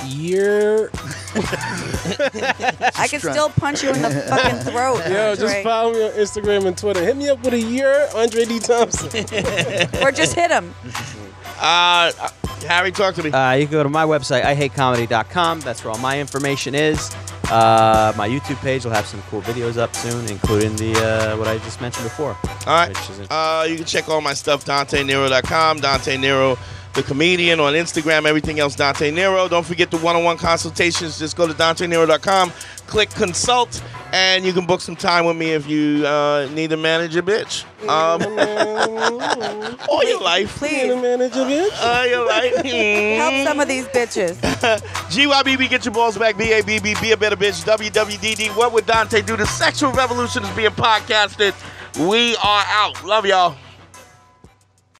I can still punch you in the fucking throat. Yo, Andre. just follow me on Instagram and Twitter. Hit me up with a year, Andre D. Thompson. Or just hit him. Harry, talk to me. You can go to my website, ihatecomedy.com. That's where all my information is. My YouTube page will have some cool videos up soon, including the what I just mentioned before. All right. You can check all my stuff, DanteNero.com, Dante Nero, the comedian, on Instagram, everything else, Dante Nero. Don't forget the one-on-one consultations. Just go to DanteNero.com, click consult, and you can book some time with me if you need to manage a bitch. Or your life. Please. Manage a bitch? Your life. Help some of these bitches. GYBB, get your balls back. BABB, be a better bitch. WWDD, what would Dante do? The sexual revolution is being podcasted. We are out. Love y'all.